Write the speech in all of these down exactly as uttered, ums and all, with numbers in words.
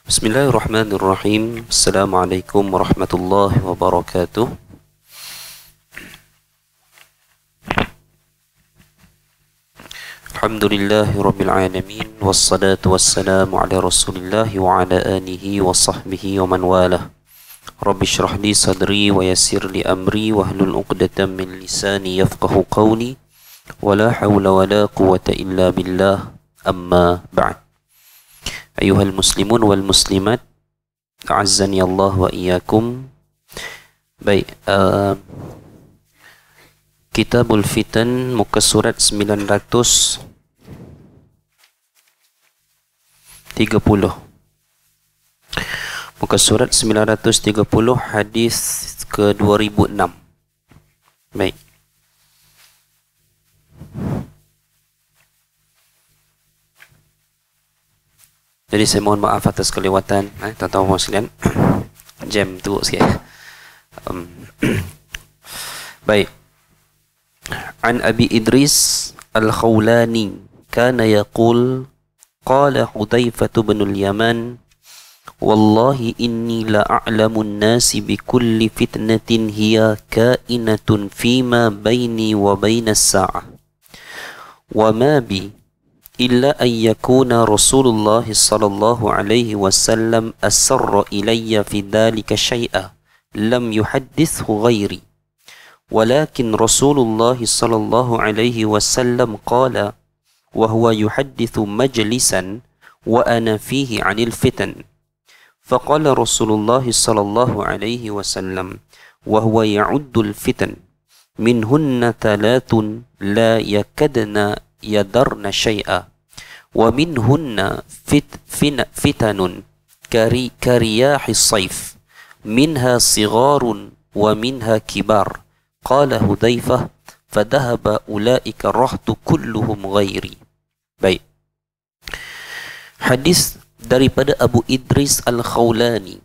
Bismillahirrahmanirrahim. Assalamualaikum warahmatullahi wabarakatuh. Alhamdulillahi rabbil alamin. Wassalatu wassalamu ala rasulillahi wa ala alihi wa sahbihi wa man walah. Rabbi shrah li sadri wa yassir li amri wahlul 'uqdatam min lisani yafqahu qawli. Wala hawla wala quwwata illa billah. Amma ba'd. Ayuhal muslimun wal muslimat, a'azzani Allah wa iyyakum. Baik, uh, Kitabul Fitan, muka surat sembilan ratus tiga puluh. Muka surat sembilan ratus tiga puluh, hadis ke dua ribu enam. Baik. Jadi saya mohon maaf atas kelewatan, eh, tuan-tuan sekalian. Jam tu sikit. Um, Baik. An Abi Idris Al-Khawlani kana yaqul qala Hudzaifah bin al-Yaman wallahi inni la a'lamu an-nasi bi kulli fitnatin hiya kainatun fima baini wa baina as-sa'ah wa ma bi إلا أن يكون رسول الله صلى الله عليه وسلم أسر إلي في ذلك شيئا لم يحدثه غيري ولكن رسول الله صلى الله عليه وسلم قال وهو يحدث مجلسا وأنا فيه عن الفتن فقال رسول الله صلى الله عليه وسلم وهو يعد الفتن منهن ثلاث لا يكدن يدرن شيئا ومنهن فت فن فتن كري كرياح الصيف منها صغار ومنها كبار قال حذيفة فذهب أولئك الرهط كلهم غيري. Baik. Hadis daripada Abu Idris Al-Khawlani.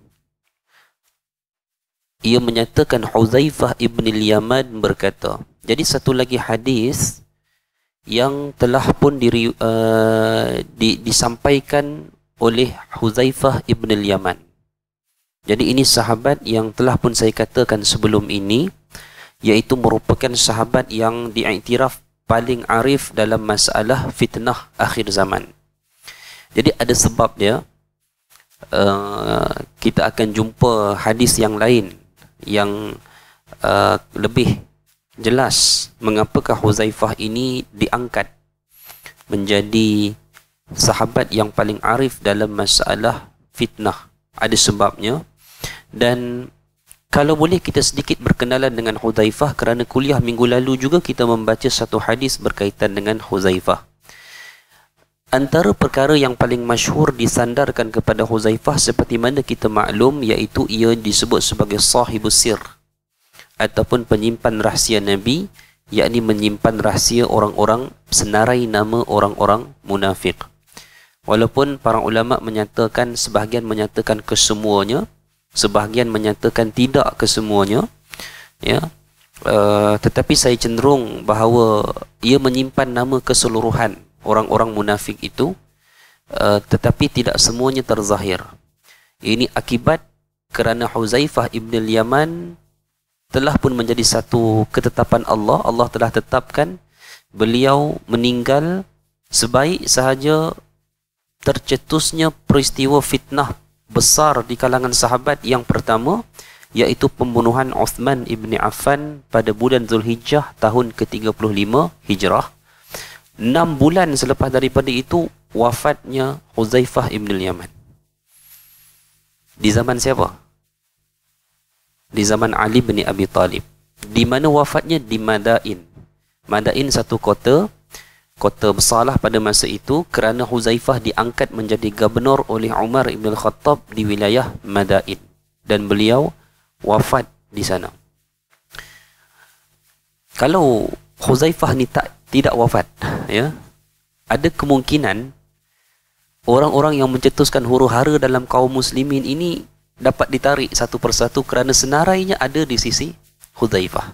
Ia menyatakan Hudzaifah ibn al-Yaman berkata. Jadi satu lagi hadis yang telah pun diri, uh, di, disampaikan oleh Hudzaifah ibn al-Yaman. Jadi ini sahabat yang telah pun saya katakan sebelum ini, iaitu merupakan sahabat yang diiktiraf paling arif dalam masalah fitnah akhir zaman. Jadi ada sebab dia. Uh, kita akan jumpa hadis yang lain yang uh, lebih jelas mengapakah Hudzaifah ini diangkat menjadi sahabat yang paling arif dalam masalah fitnah. Ada sebabnya. Dan kalau boleh kita sedikit berkenalan dengan Hudzaifah, kerana kuliah minggu lalu juga kita membaca satu hadis berkaitan dengan Hudzaifah. Antara perkara yang paling masyhur disandarkan kepada Hudzaifah seperti mana kita maklum, iaitu ia disebut sebagai sahibus sir ataupun penyimpan rahsia Nabi, yakni menyimpan rahsia orang-orang, senarai nama orang-orang munafik. Walaupun para ulama menyatakan, sebahagian menyatakan kesemuanya, sebahagian menyatakan tidak kesemuanya, ya, uh, tetapi saya cenderung bahawa ia menyimpan nama keseluruhan orang-orang munafik itu, uh, tetapi tidak semuanya terzahir. Ini akibat kerana Hudzaifah ibn al-Yaman telah pun menjadi satu ketetapan Allah. Allah telah tetapkan beliau meninggal sebaik sahaja tercetusnya peristiwa fitnah besar di kalangan sahabat yang pertama, iaitu pembunuhan Uthman ibn Affan pada bulan Zulhijjah tahun ke tiga puluh lima Hijrah. Enam bulan selepas daripada itu wafatnya Hudzaifah ibn al-Yaman. Di zaman siapa? Di zaman Ali bin Abi Talib. Di mana wafatnya? Di Madain. Madain satu kota, kota besarlah pada masa itu, kerana Hudzaifah diangkat menjadi gubernur oleh Umar ibn al-Khattab di wilayah Madain, dan beliau wafat di sana. Kalau Hudzaifah ni tak tidak wafat, ya, ada kemungkinan orang-orang yang mencetuskan huru-hara dalam kaum muslimin ini dapat ditarik satu persatu kerana senarainya ada di sisi Hudzaifah.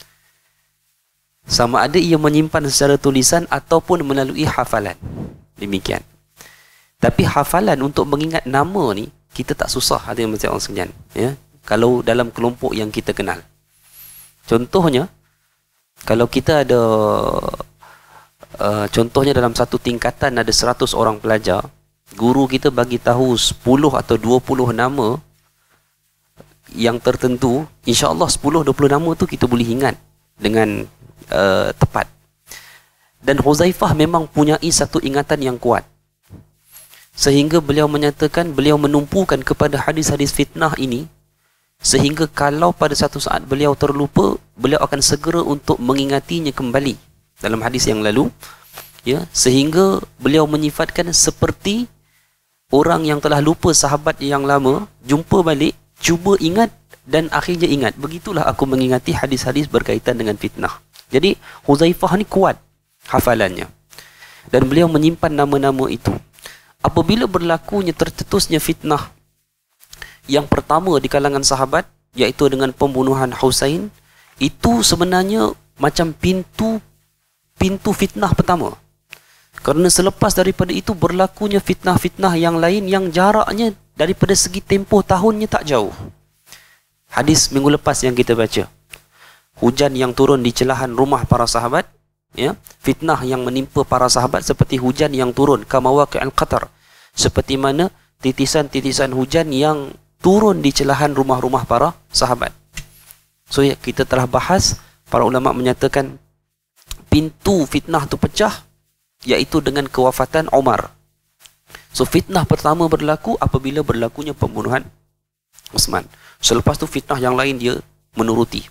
Sama ada ia menyimpan secara tulisan ataupun melalui hafalan. Demikian. Tapi hafalan untuk mengingat nama ni, kita tak susah, ada yang macam orang sekalian. Ya? Kalau dalam kelompok yang kita kenal. Contohnya, kalau kita ada, uh, contohnya dalam satu tingkatan ada seratus orang pelajar, guru kita bagi tahu sepuluh atau dua puluh nama yang tertentu, insya-Allah sepuluh dua puluh nama tu kita boleh ingat dengan uh, tepat. Dan Huzaifah memang punyai satu ingatan yang kuat. Sehingga beliau menyatakan, beliau menumpukan kepada hadis-hadis fitnah ini, sehingga kalau pada satu saat beliau terlupa, beliau akan segera untuk mengingatinya kembali. Dalam hadis yang lalu, ya, sehingga beliau menyifatkan seperti orang yang telah lupa sahabat yang lama, jumpa balik, cuba ingat dan akhirnya ingat. Begitulah aku mengingati hadis-hadis berkaitan dengan fitnah. Jadi Huzaifah ni kuat hafalannya. Dan beliau menyimpan nama-nama itu. Apabila berlakunya tercetusnya fitnah yang pertama di kalangan sahabat, iaitu dengan pembunuhan Husain, itu sebenarnya macam pintu pintu fitnah pertama. Kerana selepas daripada itu berlakunya fitnah-fitnah yang lain yang jaraknya daripada segi tempoh tahunnya tak jauh. Hadis minggu lepas yang kita baca, hujan yang turun di celahan rumah para sahabat, ya, fitnah yang menimpa para sahabat seperti hujan yang turun, kamawaqi'al qatar, seperti mana titisan-titisan hujan yang turun di celahan rumah-rumah para sahabat. So ya, kita telah bahas, para ulama menyatakan pintu fitnah itu pecah iaitu dengan kewafatan Umar. So fitnah pertama berlaku apabila berlakunya pembunuhan Uthman. Selepas tu fitnah yang lain dia menuruti.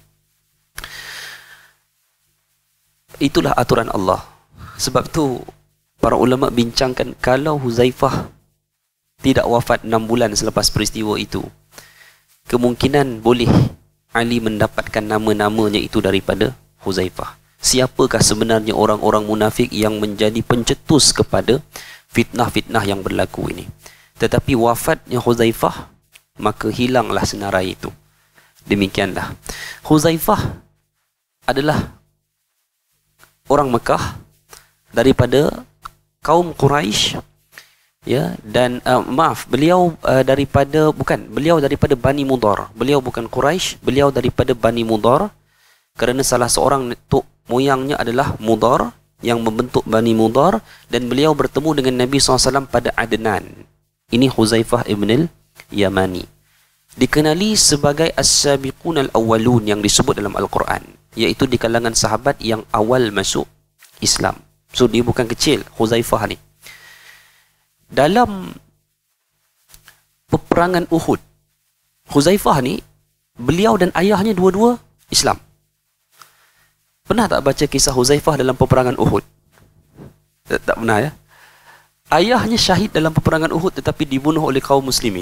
Itulah aturan Allah. Sebab tu para ulama bincangkan, kalau Huzaifah tidak wafat enam bulan selepas peristiwa itu, kemungkinan boleh Ali mendapatkan nama-namanya itu daripada Huzaifah. Siapakah sebenarnya orang-orang munafik yang menjadi pencetus kepada fitnah-fitnah yang berlaku ini? Tetapi wafatnya Huzaifah, maka hilanglah senarai itu. Demikianlah. Huzaifah adalah orang Mekah daripada kaum Quraisy, ya, dan uh, maaf, beliau uh, daripada bukan, beliau daripada Bani Mudhar. Beliau bukan Quraisy, beliau daripada Bani Mudhar, kerana salah seorang netuk moyangnya adalah Mudhar yang membentuk Bani Mudhar, dan beliau bertemu dengan Nabi sallallahu alaihi wasallam pada Adnan. Ini Huzaifah ibn al-Yamani. Dikenali sebagai as-sabiqun al-awwalun yang disebut dalam Al-Quran, iaitu di kalangan sahabat yang awal masuk Islam. So dia bukan kecil, Huzaifah ni. Dalam peperangan Uhud, Huzaifah ni, beliau dan ayahnya dua-dua Islam. Pernah tak baca kisah Huzaifah dalam peperangan Uhud? Tak, tak pernah, ya? Ayahnya syahid dalam peperangan Uhud tetapi dibunuh oleh kaum muslimin.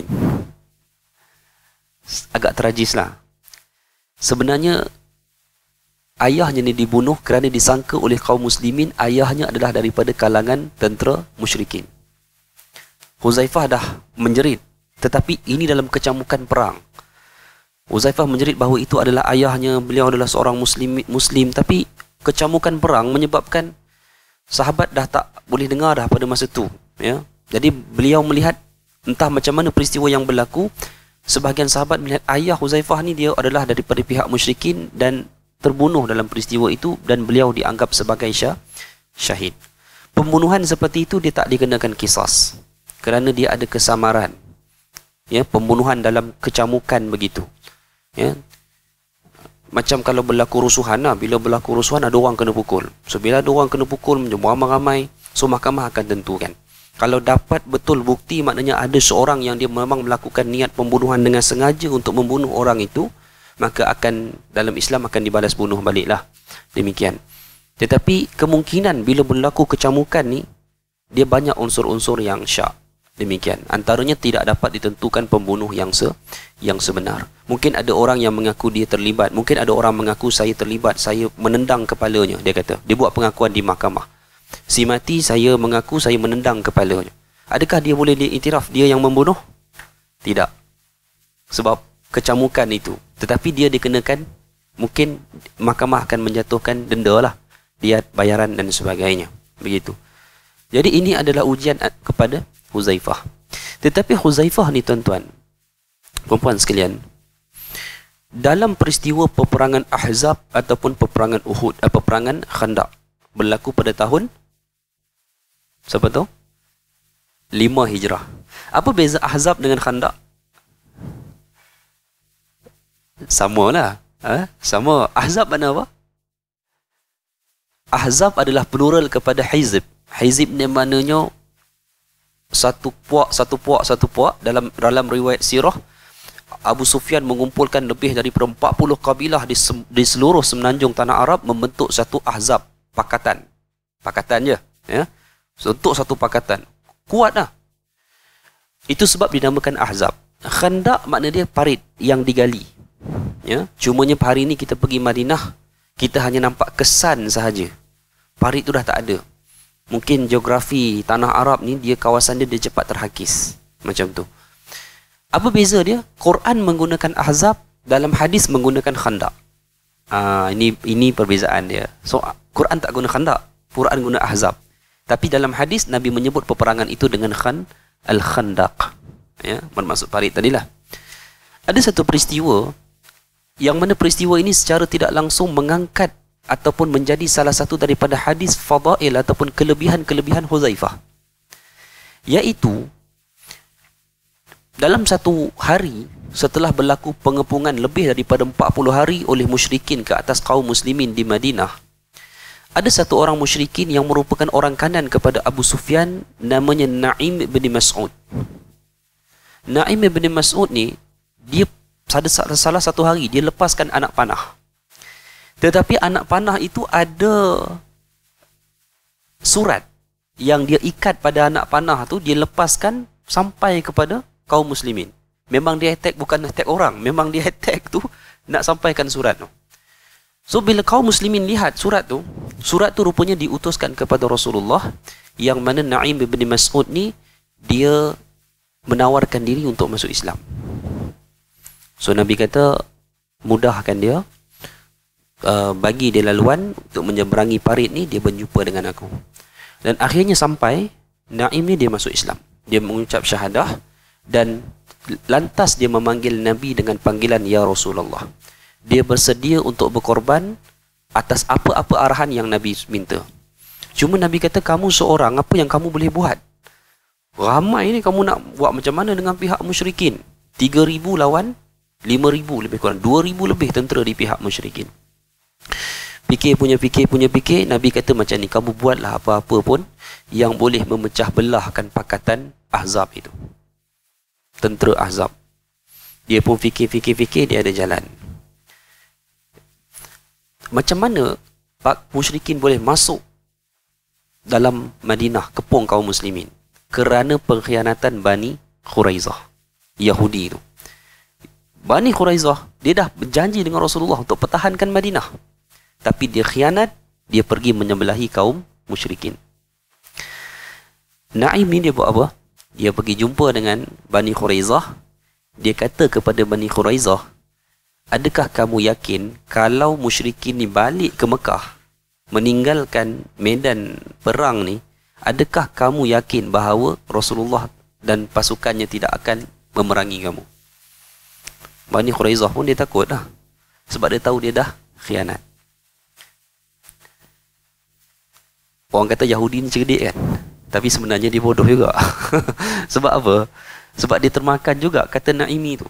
Agak tragislah. Sebenarnya ayahnya ni dibunuh kerana disangka oleh kaum muslimin ayahnya adalah daripada kalangan tentera musyrikin. Huzaifah dah menjerit, tetapi ini dalam kecamukan perang. Huzaifah menjerit bahawa itu adalah ayahnya, beliau adalah seorang muslim, muslim tapi kecamukan perang menyebabkan sahabat dah tak boleh dengar dah pada masa tu, ya. Jadi beliau melihat entah macam mana peristiwa yang berlaku, sebahagian sahabat melihat ayah Huzaifah ni dia adalah daripada pihak musyrikin dan terbunuh dalam peristiwa itu, dan beliau dianggap sebagai syah, syahid. Pembunuhan seperti itu dia tak dikenakan kisas, kerana dia ada kesamaran, ya, pembunuhan dalam kecamukan begitu, ya. Macam kalau berlaku rusuhan lah, bila berlaku rusuhan ada orang kena pukul. So bila ada orang kena pukul ramai-ramai, so mahkamah akan tentukan. Kalau dapat betul bukti, maknanya ada seorang yang dia memang melakukan niat pembunuhan dengan sengaja untuk membunuh orang itu, maka akan dalam Islam akan dibalas bunuh baliklah. Demikian. Tetapi kemungkinan bila berlaku kecamukan ni, dia banyak unsur-unsur yang syak. Demikian. Antaranya tidak dapat ditentukan pembunuh yang se yang sebenar. Mungkin ada orang yang mengaku dia terlibat. Mungkin ada orang mengaku saya terlibat, saya menendang kepalanya. Dia kata, dia buat pengakuan di mahkamah. Si mati, saya mengaku saya menendang kepalanya. Adakah dia boleh diiktiraf dia yang membunuh? Tidak. Sebab kecamukan itu. Tetapi dia dikenakan, mungkin mahkamah akan menjatuhkan denda lah, diat, bayaran dan sebagainya. Begitu. Jadi ini adalah ujian kepada Huzaifah. Tetapi Huzaifah ni tuan-tuan, perempuan sekalian, dalam peristiwa peperangan Ahzab ataupun peperangan Uhud, eh, peperangan Khandaq berlaku pada tahun siapa tahu? lima Hijrah. Apa beza Ahzab dengan Khandaq? Sama lah. Ha? Sama. Ahzab mana apa? Ahzab adalah plural kepada Hizib. Hizib ni maknanya satu puak, satu puak, satu puak. Dalam dalam riwayat sirah, Abu Sufyan mengumpulkan lebih daripada empat puluh kabilah di, di seluruh semenanjung tanah Arab membentuk satu Ahzab, pakatan. Pakatan je. Ya? Untuk satu pakatan. Kuat lah. Itu sebab dinamakan Ahzab. Khandaq makna dia parit yang digali. Ya? Cumanya hari ni kita pergi Madinah, kita hanya nampak kesan sahaja. Parit tu dah tak ada. Mungkin geografi tanah Arab ni, dia kawasan dia, dia cepat terhakis. Macam tu. Apa beza dia? Quran menggunakan Ahzab, dalam hadis menggunakan Khandaq. Ah, ini ini perbezaan dia. So, Quran tak guna Khandaq, Quran guna Ahzab. Tapi dalam hadis Nabi menyebut peperangan itu dengan Khan Al-Khandaq. Ya, bermaksud parit tadilah. Ada satu peristiwa yang mana peristiwa ini secara tidak langsung mengangkat ataupun menjadi salah satu daripada hadis fadail ataupun kelebihan-kelebihan Huzaifah. Iaitu dalam satu hari setelah berlaku pengepungan lebih daripada empat puluh hari oleh musyrikin ke atas kaum muslimin di Madinah, ada satu orang musyrikin yang merupakan orang kanan kepada Abu Sufyan, namanya Naim bin Mas'ud. Naim bin Mas'ud ni, dia pada salah satu hari dia lepaskan anak panah. Tetapi anak panah itu ada surat yang dia ikat pada anak panah tu, dia lepaskan sampai kepada kaum muslimin. Memang dia attack, bukan attack orang, memang dia attack tu nak sampaikan surat tu. So bila kaum muslimin lihat surat tu, surat tu rupanya diutuskan kepada Rasulullah, yang mana Naim bin Mas'ud ni dia menawarkan diri untuk masuk Islam. So Nabi kata, mudahkan dia, uh, bagi dia laluan untuk menyeberangi parit ni, dia berjumpa dengan aku. Dan akhirnya sampai Naim ni dia masuk Islam. Dia mengucap syahadah dan lantas dia memanggil Nabi dengan panggilan Ya Rasulullah. Dia bersedia untuk berkorban atas apa-apa arahan yang Nabi minta. Cuma Nabi kata, kamu seorang, apa yang kamu boleh buat? Ramai ni, kamu nak buat macam mana dengan pihak musyrikin? tiga ribu lawan lima ribu lebih kurang, dua ribu lebih tentera di pihak musyrikin. Fikir punya fikir punya fikir, Nabi kata macam ni, kamu buatlah apa-apa pun yang boleh memecah belahkan pakatan Ahzab itu. Tentera Ahzab. Dia pun fikir-fikir-fikir, dia ada jalan. Macam mana Pak musyrikin boleh masuk dalam Madinah, kepung kaum muslimin? Kerana pengkhianatan Bani Khuraizah, Yahudi itu. Bani Khuraizah, dia dah berjanji dengan Rasulullah untuk pertahankan Madinah, tapi dia khianat, dia pergi menyembelahi kaum musyrikin. Naim ni dia buat apa? Dia pergi jumpa dengan Bani Khuraizah. Dia kata kepada Bani Khuraizah, adakah kamu yakin kalau musyrikin ni balik ke Mekah, meninggalkan medan perang ni, adakah kamu yakin bahawa Rasulullah dan pasukannya tidak akan memerangi kamu? Bani Khuraizah pun dia takut dah, sebab dia tahu dia dah khianat. Orang kata Yahudi ni cerdik kan, tapi sebenarnya dia bodoh juga. Sebab apa? Sebab dia termakan juga kata Naimi tu.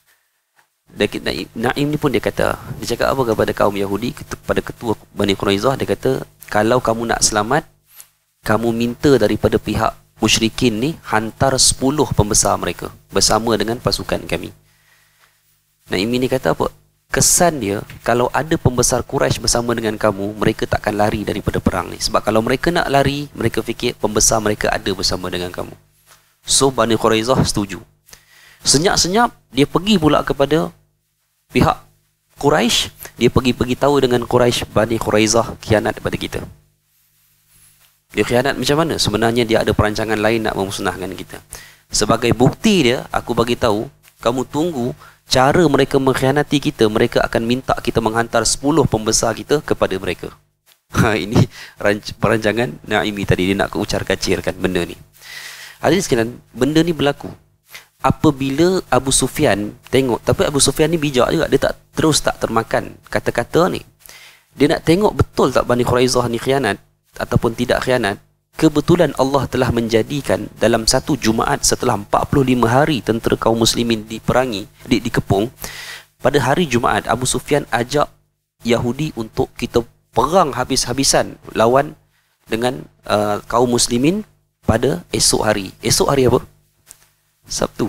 Naim ni pun dia kata, dia cakap apa kepada kaum Yahudi, kepada ketua Bani Quraizah, dia kata, kalau kamu nak selamat, kamu minta daripada pihak musyrikin ni hantar sepuluh pembesar mereka bersama dengan pasukan kami. Naim ni kata apa? Kesan dia, kalau ada pembesar Quraisy bersama dengan kamu, mereka takkan lari daripada perang ni. Sebab kalau mereka nak lari, mereka fikir pembesar mereka ada bersama dengan kamu. So Bani Quraizah setuju. Senyap-senyap dia pergi pula kepada pihak Quraisy, dia pergi-pergi tahu dengan Quraisy, Bani Quraizah khianat kepada kita. Dia khianat macam mana? Sebenarnya dia ada perancangan lain nak memusnahkan kita. Sebagai bukti dia, aku bagi tahu, kamu tunggu cara mereka mengkhianati kita, mereka akan minta kita menghantar sepuluh pembesar kita kepada mereka. Ha, ini perancangan Naimi tadi, dia nak keucar kacirkan benda ni. Hadirin sekalian, benda ni berlaku apabila Abu Sufyan tengok, tapi Abu Sufyan ni bijak juga, dia tak terus tak termakan kata-kata ni. Dia nak tengok betul tak Bani Quraizah ni khianat ataupun tidak khianat. Kebetulan Allah telah menjadikan dalam satu Jumaat setelah empat puluh lima hari tentera kaum muslimin diperangi, di, dikepung, pada hari Jumaat Abu Sufyan ajak Yahudi untuk kita perang habis-habisan lawan dengan uh, kaum muslimin pada esok hari. Esok hari apa? Sabtu.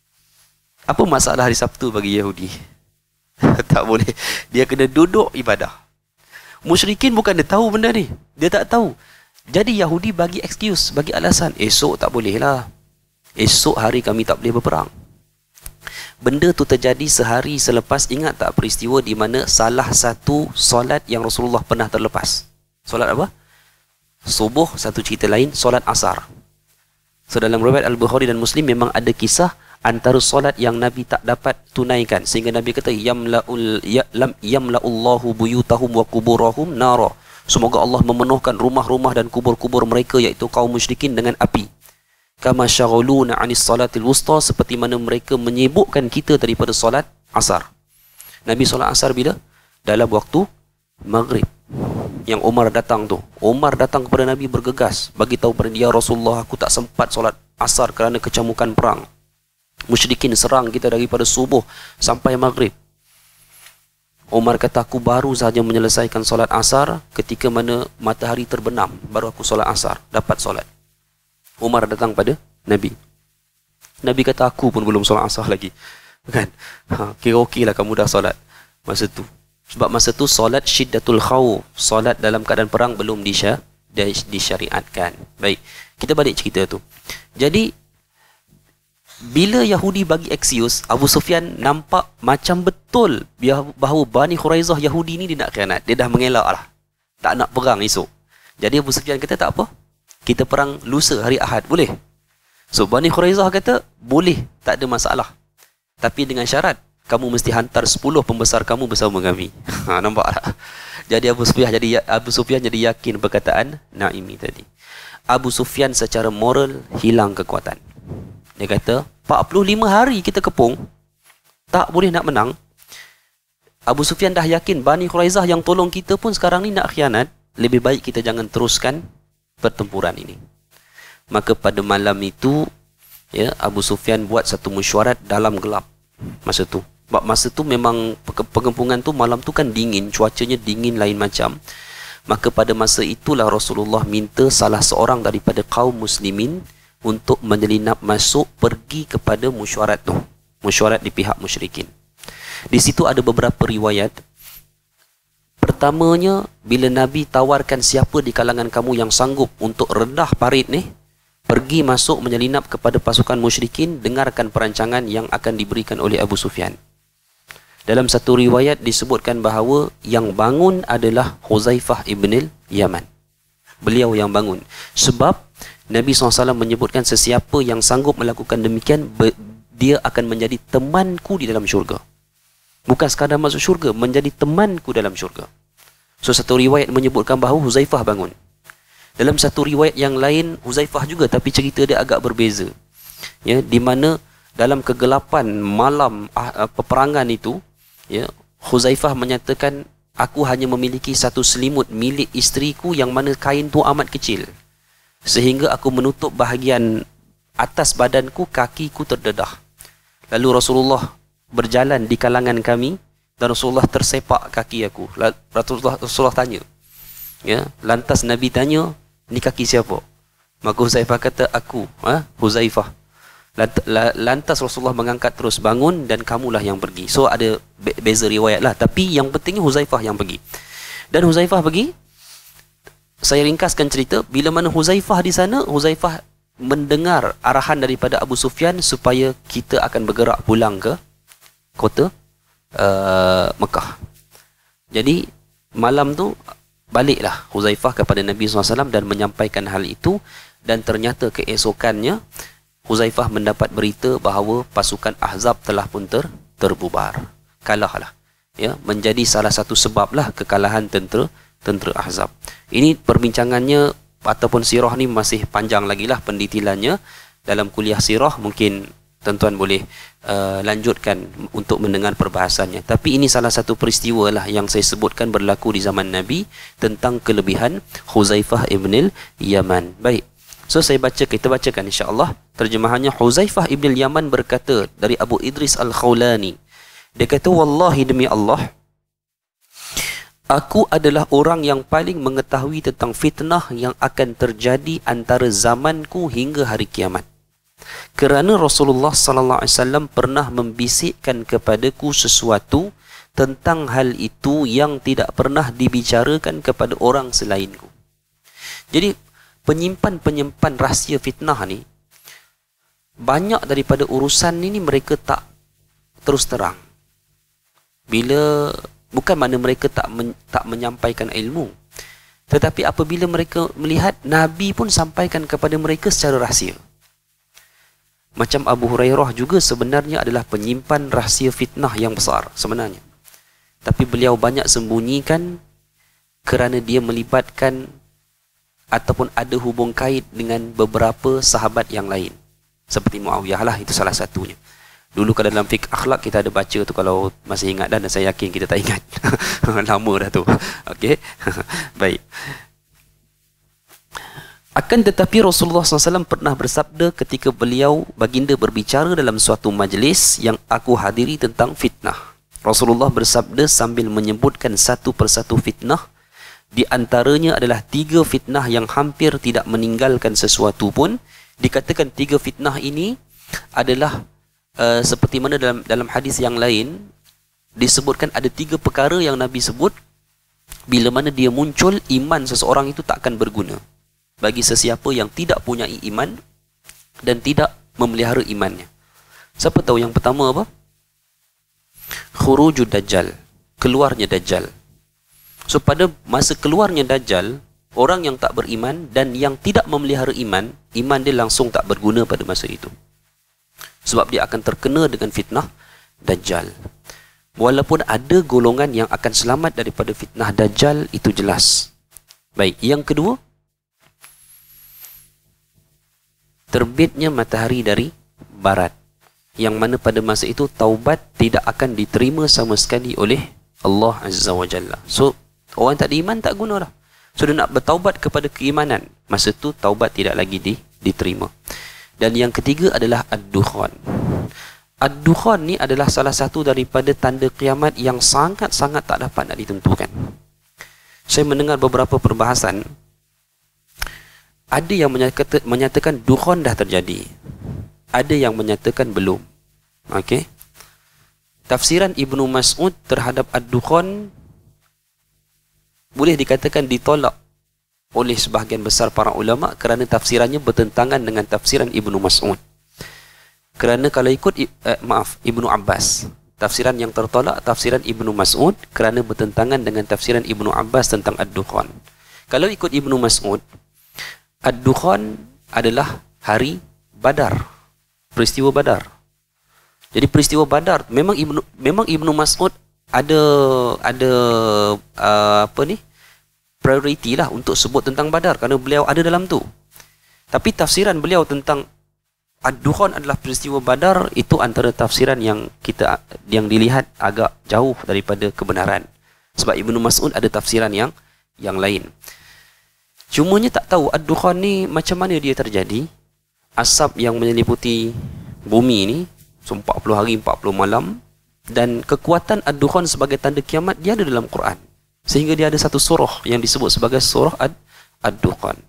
Apa masalah hari Sabtu bagi Yahudi? Tak boleh. Dia kena duduk ibadah. Musyrikin bukan dia tahu benda ni. Dia tak tahu. Jadi Yahudi bagi excuse, bagi alasan. Esok tak boleh lah. Esok hari kami tak boleh berperang. Benda tu terjadi sehari selepas, ingat tak peristiwa di mana salah satu solat yang Rasulullah pernah terlepas. Solat apa? Subuh, satu cerita lain, solat asar. So dalam riwayat Al-Bukhari dan Muslim memang ada kisah antara solat yang Nabi tak dapat tunaikan. Sehingga Nabi kata, Yamla'ul, ya, lam, Yamla'ullahu buyutahum wa kuburahum nara. Semoga Allah memenuhkan rumah-rumah dan kubur-kubur mereka, iaitu kaum musyrikin, dengan api. Kama syaghaluna 'anis salatil wusta, seperti mana mereka menyibukkan kita daripada solat asar. Nabi solat asar bila? Dalam waktu maghrib. Yang Umar datang tu. Umar datang kepada Nabi bergegas, bagi tahu pada dia, Rasulullah, aku tak sempat solat asar kerana kecamukan perang. Musyrikin serang kita daripada subuh sampai maghrib. Umar kata, aku baru sahaja menyelesaikan solat asar ketika mana matahari terbenam, baru aku solat asar, dapat solat. Umar datang pada Nabi. Nabi kata, aku pun belum solat asar lagi. Kan? Ha, kira okey lah kamu dah solat masa tu. Sebab masa tu solat syiddatul khawf, solat dalam keadaan perang belum disya, disyariatkan. Baik, kita balik cerita tu. Jadi bila Yahudi bagi excuse, Abu Sufyan nampak macam betul bahawa Bani Quraizah Yahudi ni dia nak khianat. Dia dah mengelak lah, tak nak perang esok. Jadi Abu Sufyan kata, tak apa, kita perang lusa hari Ahad, boleh? So Bani Quraizah kata, boleh, tak ada masalah, tapi dengan syarat kamu mesti hantar sepuluh pembesar kamu bersama kami. Ha, nampak tak? Jadi Abu Sufyan jadi Abu Sufyan jadi yakin perkataan Naimi tadi. Abu Sufyan secara moral hilang kekuatan. Dia kata, empat puluh lima hari kita kepung, tak boleh nak menang. Abu Sufyan dah yakin Bani Quraizah yang tolong kita pun sekarang ni nak khianat. Lebih baik kita jangan teruskan pertempuran ini. Maka pada malam itu, ya, Abu Sufyan buat satu mesyuarat dalam gelap masa tu. Sebab masa tu memang pengempungan tu, malam tu kan dingin, cuacanya dingin lain macam. Maka pada masa itulah Rasulullah minta salah seorang daripada kaum muslimin untuk menyelinap masuk, pergi kepada mesyuarat tu, mesyuarat di pihak musyrikin. Di situ ada beberapa riwayat. Pertamanya, bila Nabi tawarkan siapa di kalangan kamu yang sanggup untuk rendah parit ni, pergi masuk menyelinap kepada pasukan musyrikin, dengarkan perancangan yang akan diberikan oleh Abu Sufyan. Dalam satu riwayat disebutkan bahawa yang bangun adalah Huzaifah ibn al-Yaman. Beliau yang bangun. Sebab Nabi sallallahu alaihi wasallam menyebutkan sesiapa yang sanggup melakukan demikian, dia akan menjadi temanku di dalam syurga. Bukan sekadar masuk syurga, menjadi temanku dalam syurga. So satu riwayat menyebutkan bahawa Huzaifah bangun. Dalam satu riwayat yang lain, Huzaifah juga, tapi cerita dia agak berbeza. Ya, di mana dalam kegelapan malam uh, peperangan itu, ya, Huzaifah menyatakan, aku hanya memiliki satu selimut milik isteriku yang mana kain tu amat kecil, sehingga aku menutup bahagian atas badanku, kakiku terdedah. Lalu Rasulullah berjalan di kalangan kami dan Rasulullah tersepak kaki aku. Rasulullah, Rasulullah tanya, ya, lantas Nabi tanya, ni kaki siapa? Maka Huzaifah kata, aku, ha? Huzaifah. Lantas Rasulullah mengangkat terus, bangun dan kamulah yang pergi. So ada be beza riwayat lah, tapi yang pentingnya Huzaifah yang pergi. Dan Huzaifah pergi, saya ringkaskan cerita, bila mana Huzaifah di sana, Huzaifah mendengar arahan daripada Abu Sufyan supaya kita akan bergerak pulang ke kota uh, Mekah. Jadi malam tu baliklah Huzaifah kepada Nabi sallallahu alaihi wasallam dan menyampaikan hal itu. Dan ternyata keesokannya Huzaifah mendapat berita bahawa pasukan Ahzab telah pun ter, terbubar. Kalahlah. Ya, menjadi salah satu sebablah kekalahan tentera tentera Ahzab. Ini perbincangannya ataupun sirah ni masih panjang lagi lah pendetilannya. dalam kuliah sirah mungkin tuan-tuan boleh uh, lanjutkan untuk mendengar perbahasannya. Tapi ini salah satu peristiwa lah yang saya sebutkan berlaku di zaman Nabi tentang kelebihan Huzaifah ibn al-Yaman. Baik. So saya baca, kita bacakan insya-Allah terjemahannya. Huzaifah ibn al-Yaman berkata dari Abu Idris al-Khawlani. Dia kata, wallahi demi Allah, aku adalah orang yang paling mengetahui tentang fitnah yang akan terjadi antara zamanku hingga hari kiamat. Kerana Rasulullah sallallahu alaihi wasallam pernah membisikkan kepadaku sesuatu tentang hal itu yang tidak pernah dibicarakan kepada orang selainku. Jadi penyimpan-penyimpan rahsia fitnah ni, banyak daripada urusan ini mereka tak terus terang. Bila bukan mana mereka tak men, tak menyampaikan ilmu, tetapi apabila mereka melihat Nabi pun sampaikan kepada mereka secara rahsia. Macam Abu Hurairah juga sebenarnya adalah penyimpan rahsia fitnah yang besar sebenarnya. Tapi beliau banyak sembunyikan kerana dia melibatkan ataupun ada hubung kait dengan beberapa sahabat yang lain. Seperti Muawiyah lah, itu salah satunya. Dulu kalau dalam fiqh akhlak kita ada baca tu, kalau masih ingat, dan saya yakin kita tak ingat. Lama dah tu. Okey. Baik. Akan tetapi Rasulullah sallallahu alaihi wasallam pernah bersabda ketika beliau baginda berbicara dalam suatu majlis yang aku hadiri tentang fitnah. Rasulullah bersabda sambil menyebutkan satu persatu fitnah. Di antaranya adalah tiga fitnah yang hampir tidak meninggalkan sesuatu pun. Dikatakan tiga fitnah ini adalah uh, seperti mana dalam dalam hadis yang lain disebutkan ada tiga perkara yang Nabi sebut, bila mana dia muncul, iman seseorang itu tak akan berguna bagi sesiapa yang tidak punya iman dan tidak memelihara imannya. Siapa tahu yang pertama apa? Khurujud Dajjal, keluarnya Dajjal. So pada masa keluarnya Dajjal, orang yang tak beriman dan yang tidak memelihara iman, iman dia langsung tak berguna pada masa itu. Sebab dia akan terkena dengan fitnah Dajjal. Walaupun ada golongan yang akan selamat daripada fitnah Dajjal, itu jelas. Baik, yang kedua, terbitnya matahari dari barat, yang mana pada masa itu taubat tidak akan diterima sama sekali oleh Allah Azza wa Jalla. So orang tak beriman tak guna dah. So dia nak bertaubat kepada keimanan, masa tu taubat tidak lagi di, diterima. Dan yang ketiga adalah ad-dukhan. Ad-dukhan ni adalah salah satu daripada tanda kiamat yang sangat-sangat tak dapat nak ditentukan. Saya mendengar beberapa perbahasan, ada yang menyatakan, menyatakan dukhan dah terjadi, ada yang menyatakan belum. Okey. Tafsiran Ibnu Mas'ud terhadap ad-dukhan boleh dikatakan ditolak oleh sebahagian besar para ulama kerana tafsirannya bertentangan dengan tafsiran Ibnu Mas'ud. Kerana kalau ikut eh, maaf Ibnu Abbas, tafsiran yang tertolak tafsiran Ibnu Mas'ud kerana bertentangan dengan tafsiran Ibnu Abbas tentang ad-dukhan. Kalau ikut Ibnu Mas'ud, ad-dukhan adalah hari Badar, peristiwa Badar. Jadi peristiwa Badar memang Ibnu memang Ibnu Mas'ud ada ada uh, apa ni? prioriti lah untuk sebut tentang Badar kerana beliau ada dalam tu. Tapi tafsiran beliau tentang ad-dukhan adalah peristiwa Badar, itu antara tafsiran yang kita yang dilihat agak jauh daripada kebenaran. Sebab Ibnu Mas'ud ada tafsiran yang yang lain. Cumanya tak tahu ad-dukhan ni macam mana dia terjadi. Asap yang menyeliputi bumi ni so empat puluh hari empat puluh malam, dan kekuatan ad-dukhan sebagai tanda kiamat dia ada dalam Quran. Sehingga dia ada satu surah yang disebut sebagai surah ad-dukhan.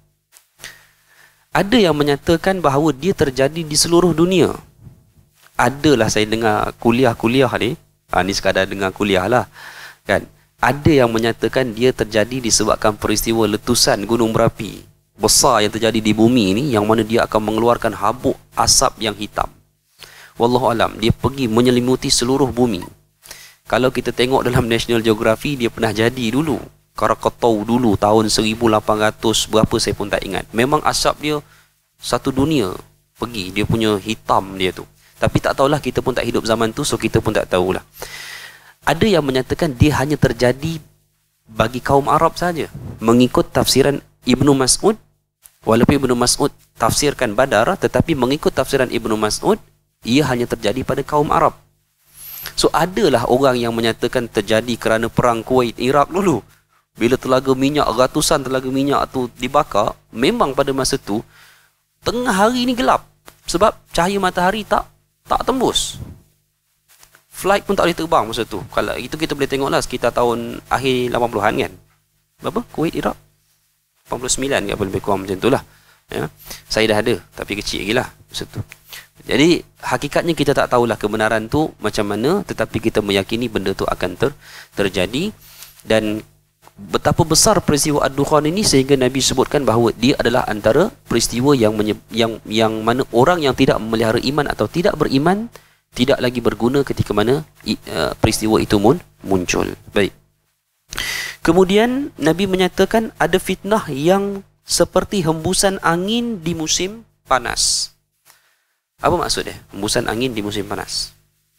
Ada yang menyatakan bahawa dia terjadi di seluruh dunia. Adalah saya dengar kuliah-kuliah ni, ha, ni sekadar dengar kuliah lah kan. Ada yang menyatakan dia terjadi disebabkan peristiwa letusan gunung berapi besar yang terjadi di bumi ini, yang mana dia akan mengeluarkan habuk asap yang hitam. Wallahu alam, dia pergi menyelimuti seluruh bumi. Kalau kita tengok dalam National Geography, dia pernah jadi dulu, Krakatau dulu tahun seribu lapan ratus berapa saya pun tak ingat. Memang asap dia satu dunia pergi, dia punya hitam dia tu. Tapi tak tahulah, kita pun tak hidup zaman tu, so kita pun tak tahulah. Ada yang menyatakan dia hanya terjadi bagi kaum Arab saja, mengikut tafsiran Ibnu Mas'ud Walaupun Ibnu Mas'ud tafsirkan Badar, tetapi mengikut tafsiran Ibnu Mas'ud, ia hanya terjadi pada kaum Arab. So adalah orang yang menyatakan terjadi kerana perang Kuwait Iraq dulu. Bila telaga minyak, ratusan telaga minyak tu dibakar, memang pada masa tu tengah hari ni gelap sebab cahaya matahari tak tak tembus. Flight pun tak boleh terbang masa tu. Kalau itu kita boleh tengoklah sekitar tahun akhir lapan puluhan kan. Berapa? Kuwait Iraq lapan puluh sembilan ke apa lebih kurang macam tu lah. Ya. Saya dah ada tapi kecil lagi lah masa tu. Jadi hakikatnya kita tak tahulah kebenaran tu macam mana, tetapi kita meyakini benda tu akan ter, terjadi. Dan betapa besar peristiwa Ad-Dukhan ini sehingga Nabi sebutkan bahawa dia adalah antara peristiwa yang menye, yang yang mana orang yang tidak memelihara iman atau tidak beriman tidak lagi berguna ketika mana uh, peristiwa itu mun, muncul. Baik. Kemudian Nabi menyatakan ada fitnah yang seperti hembusan angin di musim panas. Apa maksudnya? Hembusan angin di musim panas.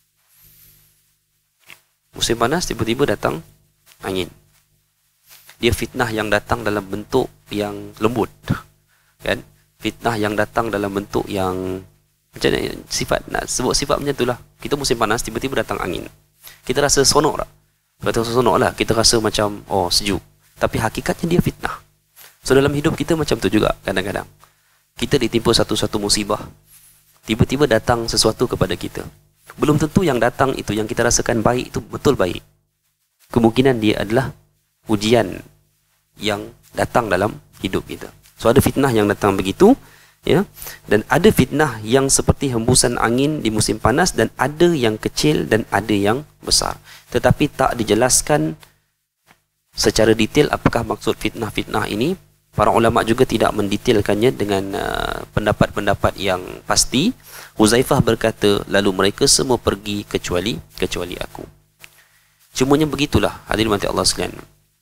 Musim panas tiba-tiba datang angin. Dia fitnah yang datang dalam bentuk yang lembut, kan? Fitnah yang datang dalam bentuk yang macam mana sifat, nak sebut sifat macam itulah. Kita musim panas tiba-tiba datang angin. Kita rasa sonok tak? Kita rasa sonok lah. Kita rasa macam oh sejuk. Tapi hakikatnya dia fitnah. So dalam hidup kita macam tu juga kadang-kadang. Kita ditimpa satu-satu musibah. Tiba-tiba datang sesuatu kepada kita. Belum tentu yang datang itu yang kita rasakan baik itu betul baik. Kemungkinan dia adalah ujian yang datang dalam hidup kita. So ada fitnah yang datang begitu, ya, dan ada fitnah yang seperti hembusan angin di musim panas, dan ada yang kecil dan ada yang besar. Tetapi tak dijelaskan secara detail apakah maksud fitnah-fitnah ini. Para ulama juga tidak mendetailkannya dengan uh, pendapat-pendapat yang pasti. Huzaifah berkata, lalu mereka semua pergi kecuali kecuali aku. Cumanya begitulah hadirin mati Allah sekalian.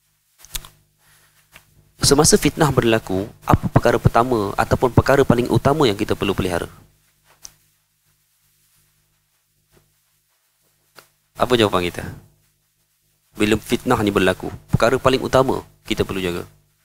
Semasa fitnah berlaku, apa perkara pertama ataupun perkara paling utama yang kita perlu pelihara? Apa jawapan kita? Bila fitnah ni berlaku, perkara paling utama kita perlu jaga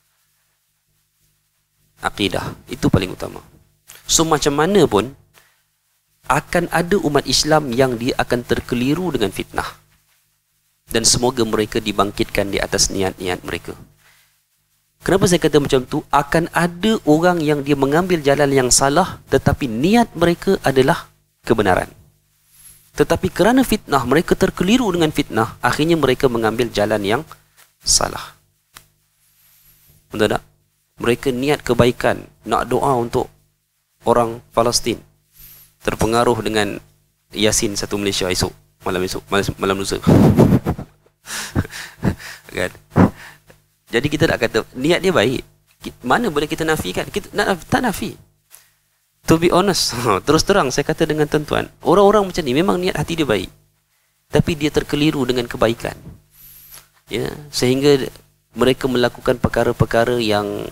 akidah. Itu paling utama. So macam mana pun akan ada umat Islam yang dia akan terkeliru dengan fitnah. Dan semoga mereka dibangkitkan di atas niat-niat mereka. Kenapa saya kata macam tu? Akan ada orang yang dia mengambil jalan yang salah, tetapi niat mereka adalah kebenaran. Tetapi kerana fitnah, mereka terkeliru dengan fitnah, akhirnya mereka mengambil jalan yang salah. Betul tak? Mereka niat kebaikan, nak doa untuk orang Palestin, terpengaruh dengan Yasin satu Malaysia esok, malam esok, malam, malam lusa. Kan? Jadi kita nak kata niat dia baik. Mana boleh kita nafikan? Kita nak, tak nafi. To be honest, terus terang saya kata dengan tuan-tuan, orang-orang macam ni memang niat hati dia baik, tapi dia terkeliru dengan kebaikan. Ya, sehingga mereka melakukan perkara-perkara yang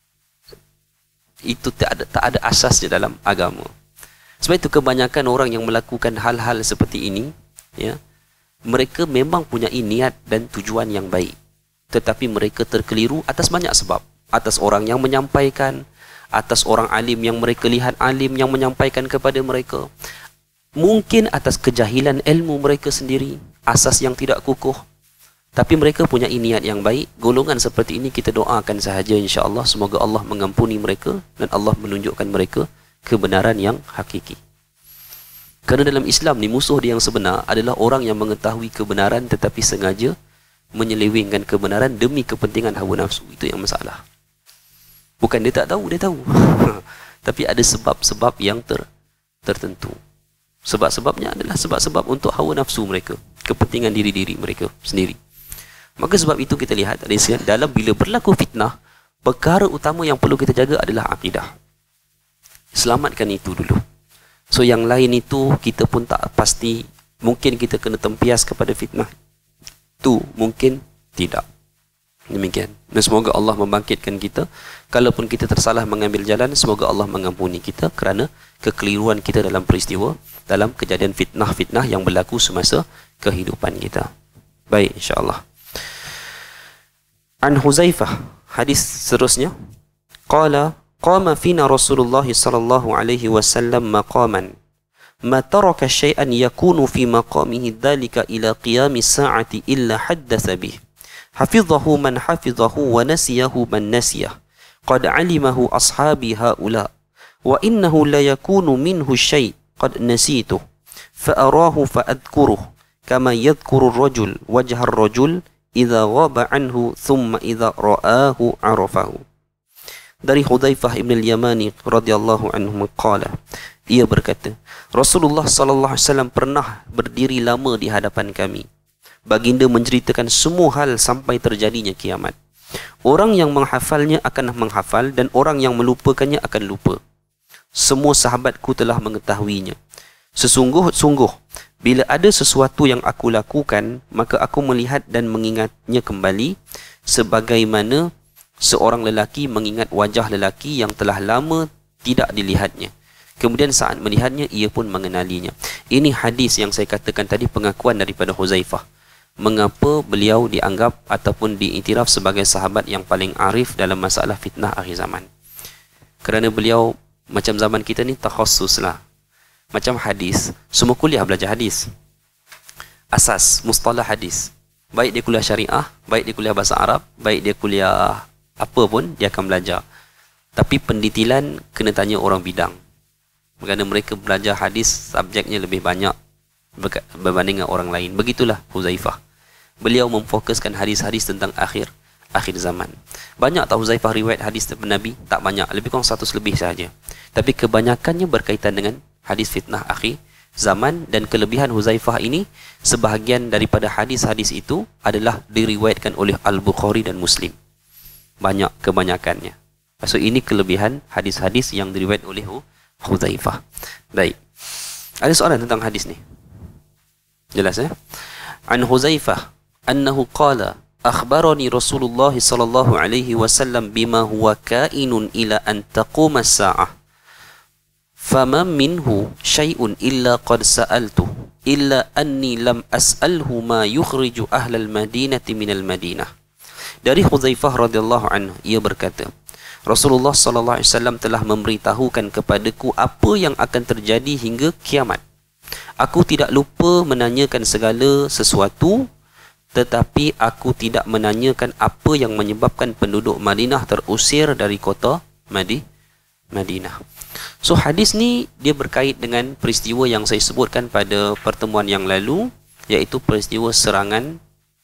itu tak ada tak ada asasnya dalam agama. Sebab itu kebanyakan orang yang melakukan hal-hal seperti ini, ya, mereka memang punya niat dan tujuan yang baik. Tetapi mereka terkeliru atas banyak sebab. Atas orang yang menyampaikan, atas orang alim yang mereka lihat alim yang menyampaikan kepada mereka. Mungkin atas kejahilan ilmu mereka sendiri, asas yang tidak kukuh. Tapi mereka punya niat yang baik. Golongan seperti ini kita doakan sahaja insya-Allah, semoga Allah mengampuni mereka dan Allah menunjukkan mereka kebenaran yang hakiki. Kerana dalam Islam ni musuh dia yang sebenar adalah orang yang mengetahui kebenaran tetapi sengaja menyelewengkan kebenaran demi kepentingan hawa nafsu. Itu yang masalah. Bukan dia tak tahu, dia tahu. Tapi ada sebab-sebab yang ter, tertentu. Sebab-sebabnya adalah sebab-sebab untuk hawa nafsu mereka, kepentingan diri-diri mereka sendiri. Maka sebab itu kita lihat dalam bila berlaku fitnah, perkara utama yang perlu kita jaga adalah akidah. Selamatkan itu dulu. So yang lain itu kita pun tak pasti. Mungkin kita kena tempias kepada fitnah tu, mungkin tidak. Demikian. Dan semoga Allah membangkitkan kita. Kalaupun kita tersalah mengambil jalan, semoga Allah mengampuni kita kerana kekeliruan kita dalam peristiwa, dalam kejadian fitnah-fitnah yang berlaku semasa kehidupan kita. Baik, insya-Allah. An Huzaifah, hadis seterusnya, qala qama fina Rasulullah sallallahu alaihi wasallam maqaman ma taraka syai'an yakunu fi maqamihi dzalika ila qiyami sa'ati illa haddatsa bih hafizahu man hafizahu wa nasiyahu man nasiyah qad alimahu ashabi haula wa innahu la yakunu minhu syai' qad nasituh fa arahu fa adhkuruh kama yadhkuru ar-rajul wajha ar-rajul idza ghaba anhu thumma idza ra'ahu arafahu. Dari Hudzaifah ibn al-Yamani radhiyallahu anhu qala, ia berkata, Rasulullah sallallahu alaihi wasallam pernah berdiri lama di hadapan kami. Baginda menceritakan semua hal sampai terjadinya kiamat. Orang yang menghafalnya akan menghafal dan orang yang melupakannya akan lupa. Semua sahabatku telah mengetahuinya. Sesungguh-sungguh, bila ada sesuatu yang aku lakukan, maka aku melihat dan mengingatnya kembali, sebagaimana seorang lelaki mengingat wajah lelaki yang telah lama tidak dilihatnya. Kemudian saat melihatnya, ia pun mengenalinya. Ini hadis yang saya katakan tadi, pengakuan daripada Hudzaifah. Mengapa beliau dianggap ataupun diiktiraf sebagai sahabat yang paling arif dalam masalah fitnah akhir zaman. Kerana beliau, macam zaman kita ni, takhassus lah. Macam hadis, semua kuliah belajar hadis. Asas, mustalah hadis. Baik dia kuliah syariah, baik dia kuliah bahasa Arab, baik dia kuliah apa pun, dia akan belajar. Tapi pendetilan kena tanya orang bidang. Kerana mereka belajar hadis, subjeknya lebih banyak berbanding dengan orang lain. Begitulah Hudzaifah. Beliau memfokuskan hadis-hadis tentang akhir akhir zaman. Banyak tak Hudzaifah riwayat hadis daripada Nabi? Tak banyak, lebih kurang seratus lebih sahaja. Tapi kebanyakannya berkaitan dengan hadis fitnah akhir zaman, dan kelebihan Hudzaifah ini, sebahagian daripada hadis-hadis itu adalah diriwayatkan oleh Al-Bukhari dan Muslim. Banyak kebanyakannya. So ini kelebihan hadis-hadis yang diriwayat oleh Hudzaifah. Baik. Ada soalan tentang hadis ni? Jelas ya? An Hudzaifah annahu qala akhbarani Rasulullah sallallahu alaihi wasallam bima huwa kainun ila an taquma as-sa'ah. Fama minhu syai'un illa qad sa'altu illa anni lam as'alhu ma yukhriju ahlal madinati minal madinah. Dari Hudzaifah radhiyallahu anhu, ia berkata, Rasulullah sallallahu alaihi wasallam telah memberitahukan kepadaku apa yang akan terjadi hingga kiamat. Aku tidak lupa menanyakan segala sesuatu, tetapi aku tidak menanyakan apa yang menyebabkan penduduk Madinah terusir dari kota Madi Madinah. So hadis ni dia berkait dengan peristiwa yang saya sebutkan pada pertemuan yang lalu, iaitu peristiwa serangan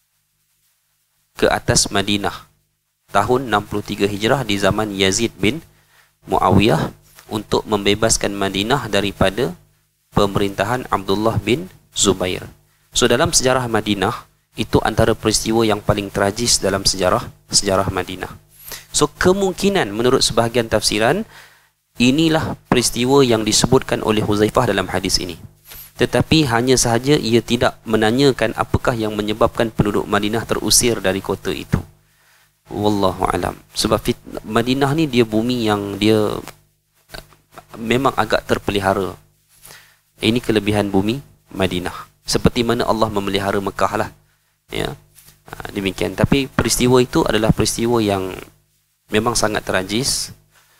ke atas Madinah tahun enam puluh tiga Hijrah di zaman Yazid bin Muawiyah untuk membebaskan Madinah daripada pemerintahan Abdullah bin Zubair. So dalam sejarah Madinah, itu antara peristiwa yang paling tragis dalam sejarah sejarah Madinah. So kemungkinan menurut sebahagian tafsiran, inilah peristiwa yang disebutkan oleh Hudzaifah dalam hadis ini. Tetapi hanya sahaja ia tidak menanyakan apakah yang menyebabkan penduduk Madinah terusir dari kota itu. Wallahu alam. Sebab Madinah ni dia bumi yang dia memang agak terpelihara. Ini kelebihan bumi Madinah. Seperti mana Allah memelihara Mekah lah. Ya. Demikian. Tapi peristiwa itu adalah peristiwa yang memang sangat tragis.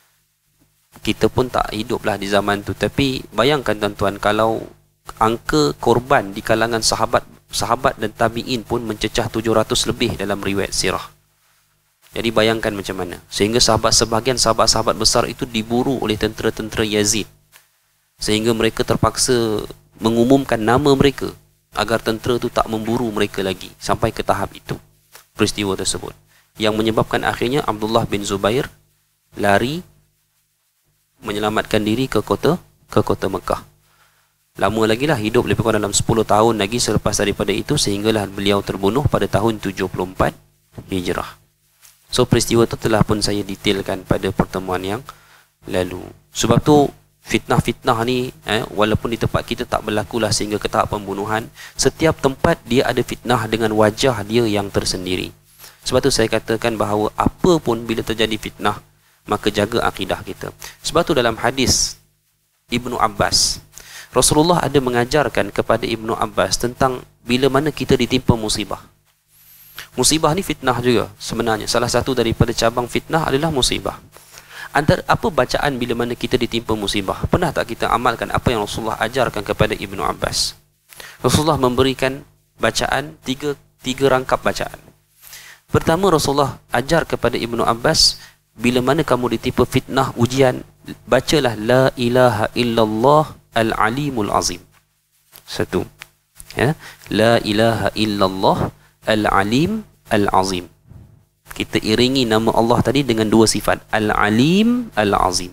Kita pun tak hiduplah di zaman tu. Tapi bayangkan tuan-tuan, kalau angka korban di kalangan sahabat sahabat dan tabi'in pun mencecah tujuh ratus lebih dalam riwayat sirah. Jadi bayangkan macam mana. Sehingga sahabat sebahagian sahabat-sahabat besar itu diburu oleh tentera-tentera Yazid. Sehingga mereka terpaksa mengumumkan nama mereka agar tentera itu tak memburu mereka lagi. Sampai ke tahap itu. Peristiwa tersebut. Yang menyebabkan akhirnya Abdullah bin Zubair lari menyelamatkan diri ke kota ke kota Mekah. Lama lagi lah, hidup lebih kurang dalam sepuluh tahun lagi selepas daripada itu, sehinggalah beliau terbunuh pada tahun tujuh puluh empat Hijrah. So peristiwa itu telah pun saya detailkan pada pertemuan yang lalu. Sebab tu fitnah-fitnah ni eh, walaupun di tempat kita tak berlakulah sehingga ke tahap pembunuhan, setiap tempat dia ada fitnah dengan wajah dia yang tersendiri. Sebab tu saya katakan bahawa apa pun bila terjadi fitnah, maka jaga akidah kita. Sebab tu dalam hadis Ibnu Abbas, Rasulullah ada mengajarkan kepada Ibnu Abbas tentang bila mana kita ditimpa musibah. Musibah ni fitnah juga sebenarnya. Salah satu daripada cabang fitnah adalah musibah. Antara apa bacaan bila mana kita ditimpa musibah? Pernah tak kita amalkan apa yang Rasulullah ajarkan kepada Ibnu Abbas? Rasulullah memberikan bacaan tiga tiga rangkap bacaan. Pertama, Rasulullah ajar kepada Ibnu Abbas, bila mana kamu ditimpa fitnah, ujian, bacalah la ilaha illallah al-alimul azim. Satu. Ya, la ilaha illallah al-alim al-azim. Kita iringi nama Allah tadi dengan dua sifat, al-alim al-azim.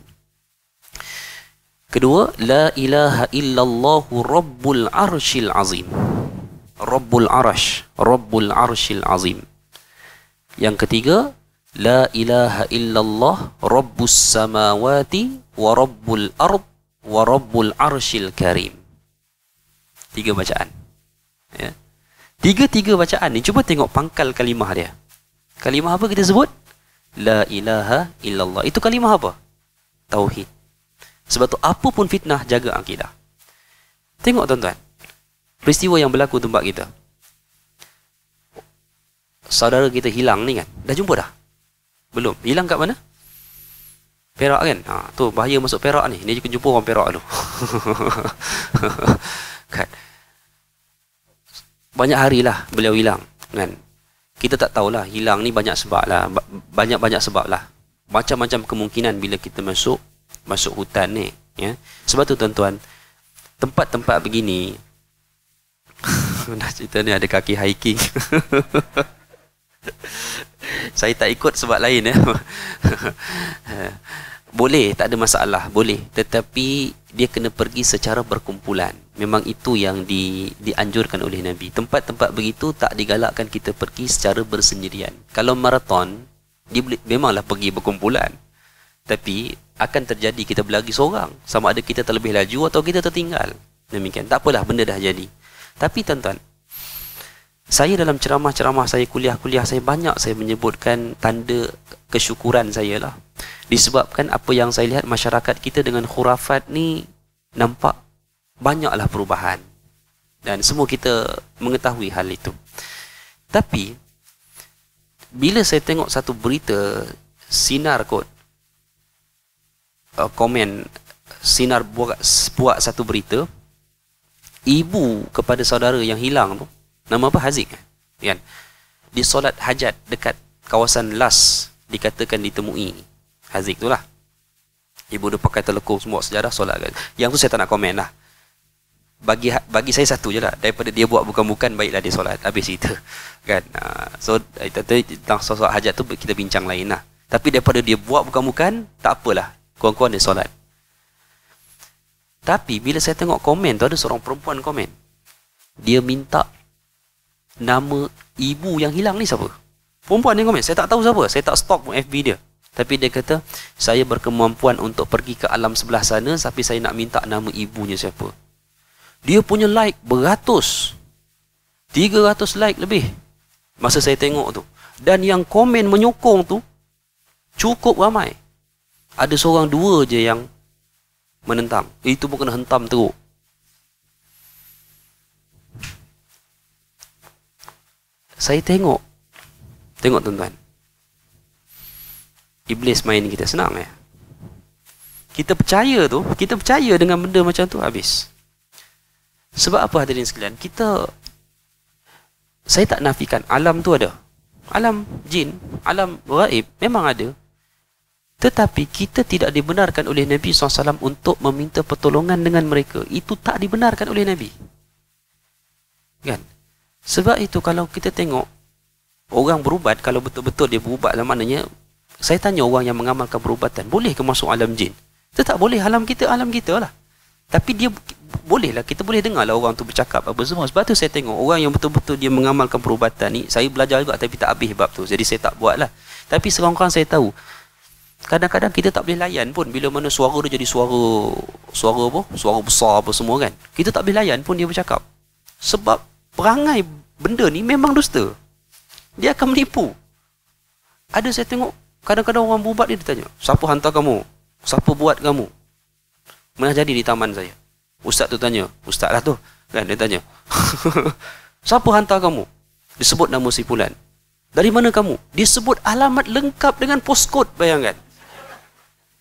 Kedua, la ilaha illallah rabbul arshil azim. Rabbul arsh, rabbul arshil azim. Yang ketiga, la ilaha illallah rabbus samawati wa rabbul ard wa rabbul arshil karim. Tiga bacaan. Ya. Tiga-tiga bacaan ni, cuba tengok pangkal kalimah dia. Kalimah apa kita sebut? La ilaha illallah. Itu kalimah apa? Tauhid. Sebab tu apa pun fitnah, jaga akidah. Tengok tuan-tuan, peristiwa yang berlaku tempat kita. Saudara kita hilang ni kan, dah jumpa dah? Belum. Hilang kat mana? Perak kan? Ha, tu bahaya masuk Perak ni. Ni juga jumpa orang Perak dulu. Kan? Banyak hari lah beliau hilang. Kan? Kita tak tahulah, hilang ni banyak sebab lah. Banyak-banyak sebab lah. Macam-macam kemungkinan bila kita masuk masuk hutan ni. Ya? Sebab tu tuan-tuan, tempat-tempat begini, nak cerita ni ada kaki hiking. Saya tak ikut sebab lain ya. Boleh, tak ada masalah, boleh. Tetapi dia kena pergi secara berkumpulan. Memang itu yang di, dianjurkan oleh Nabi. Tempat-tempat begitu tak digalakkan kita pergi secara bersendirian. Kalau maraton, dia boleh, memanglah pergi berkumpulan. Tapi akan terjadi kita berlari seorang. Sama ada kita terlebih laju atau kita tertinggal. Demikian. Tak apalah, benda dah jadi. Tapi tuan-tuan, saya dalam ceramah-ceramah saya, kuliah-kuliah saya, banyak saya menyebutkan tanda kesyukuran saya lah. Disebabkan apa yang saya lihat masyarakat kita dengan khurafat ni, nampak banyaklah perubahan. Dan semua kita mengetahui hal itu. Tapi, bila saya tengok satu berita, Sinar kot, uh, komen, Sinar buat, buat satu berita, ibu kepada saudara yang hilang tu, nama apa? Haziq kan? Di solat hajat dekat kawasan Las, dikatakan ditemui Haziq tu lah. Ibu dia pakai telekung semua sejarah solat kan. Yang tu saya tak nak komen lah. Bagi bagi saya satu je lah. Daripada dia buat bukan-bukan, baiklah dia solat. Habis cerita kan. So tentang solat hajat tu kita bincang lain lah. Tapi daripada dia buat bukan-bukan, tak apalah, kurang-kurang dia solat. Tapi bila saya tengok komen tu, ada seorang perempuan komen, dia minta nama ibu yang hilang ni siapa? Perempuan ni komen, saya tak tahu siapa, saya tak stalk pun F B dia. Tapi dia kata, saya berkemampuan untuk pergi ke alam sebelah sana, tapi saya nak minta nama ibunya siapa. Dia punya like beratus, tiga ratus like lebih masa saya tengok tu. Dan yang komen menyokong tu cukup ramai. Ada seorang dua je yang menentang. Itu pun kena hentam teruk. Saya tengok, tengok tuan-tuan, iblis main kita senang ya. Kita percaya tu, kita percaya dengan benda macam tu, habis. Sebab apa hadirin sekalian? Kita, saya tak nafikan alam tu ada, alam jin, alam gaib memang ada. Tetapi kita tidak dibenarkan oleh Nabi sallallahu alaihi wasallam untuk meminta pertolongan dengan mereka. Itu tak dibenarkan oleh Nabi. Kan? Sebab itu kalau kita tengok orang berubat, kalau betul-betul dia berubat lah, maknanya, saya tanya orang yang mengamalkan perubatan, boleh ke masuk alam jin? Kita tak boleh, alam kita, alam kita lah. Tapi dia boleh lah, kita boleh dengar lah orang tu bercakap apa semua. Sebab tu saya tengok orang yang betul-betul dia mengamalkan perubatan ni, saya belajar juga tapi tak habis bab tu, jadi saya tak buat lah. Tapi sekarang-sekarang saya tahu, kadang-kadang kita tak boleh layan pun bila mana suara dia jadi suara, suara apa? Suara besar apa semua kan. Kita tak boleh layan pun dia bercakap. Sebab perangai benda ni memang dusta. Dia akan menipu. Ada saya tengok, kadang-kadang orang berubat dia ditanya, siapa hantar kamu? Siapa buat kamu? Pernah jadi di taman saya. Ustaz tu tanya, ustaz lah tu. Kan dia tanya, siapa hantar kamu? Dia sebut nama si Fulan. Dari mana kamu? Dia sebut alamat lengkap dengan postcode, bayangkan.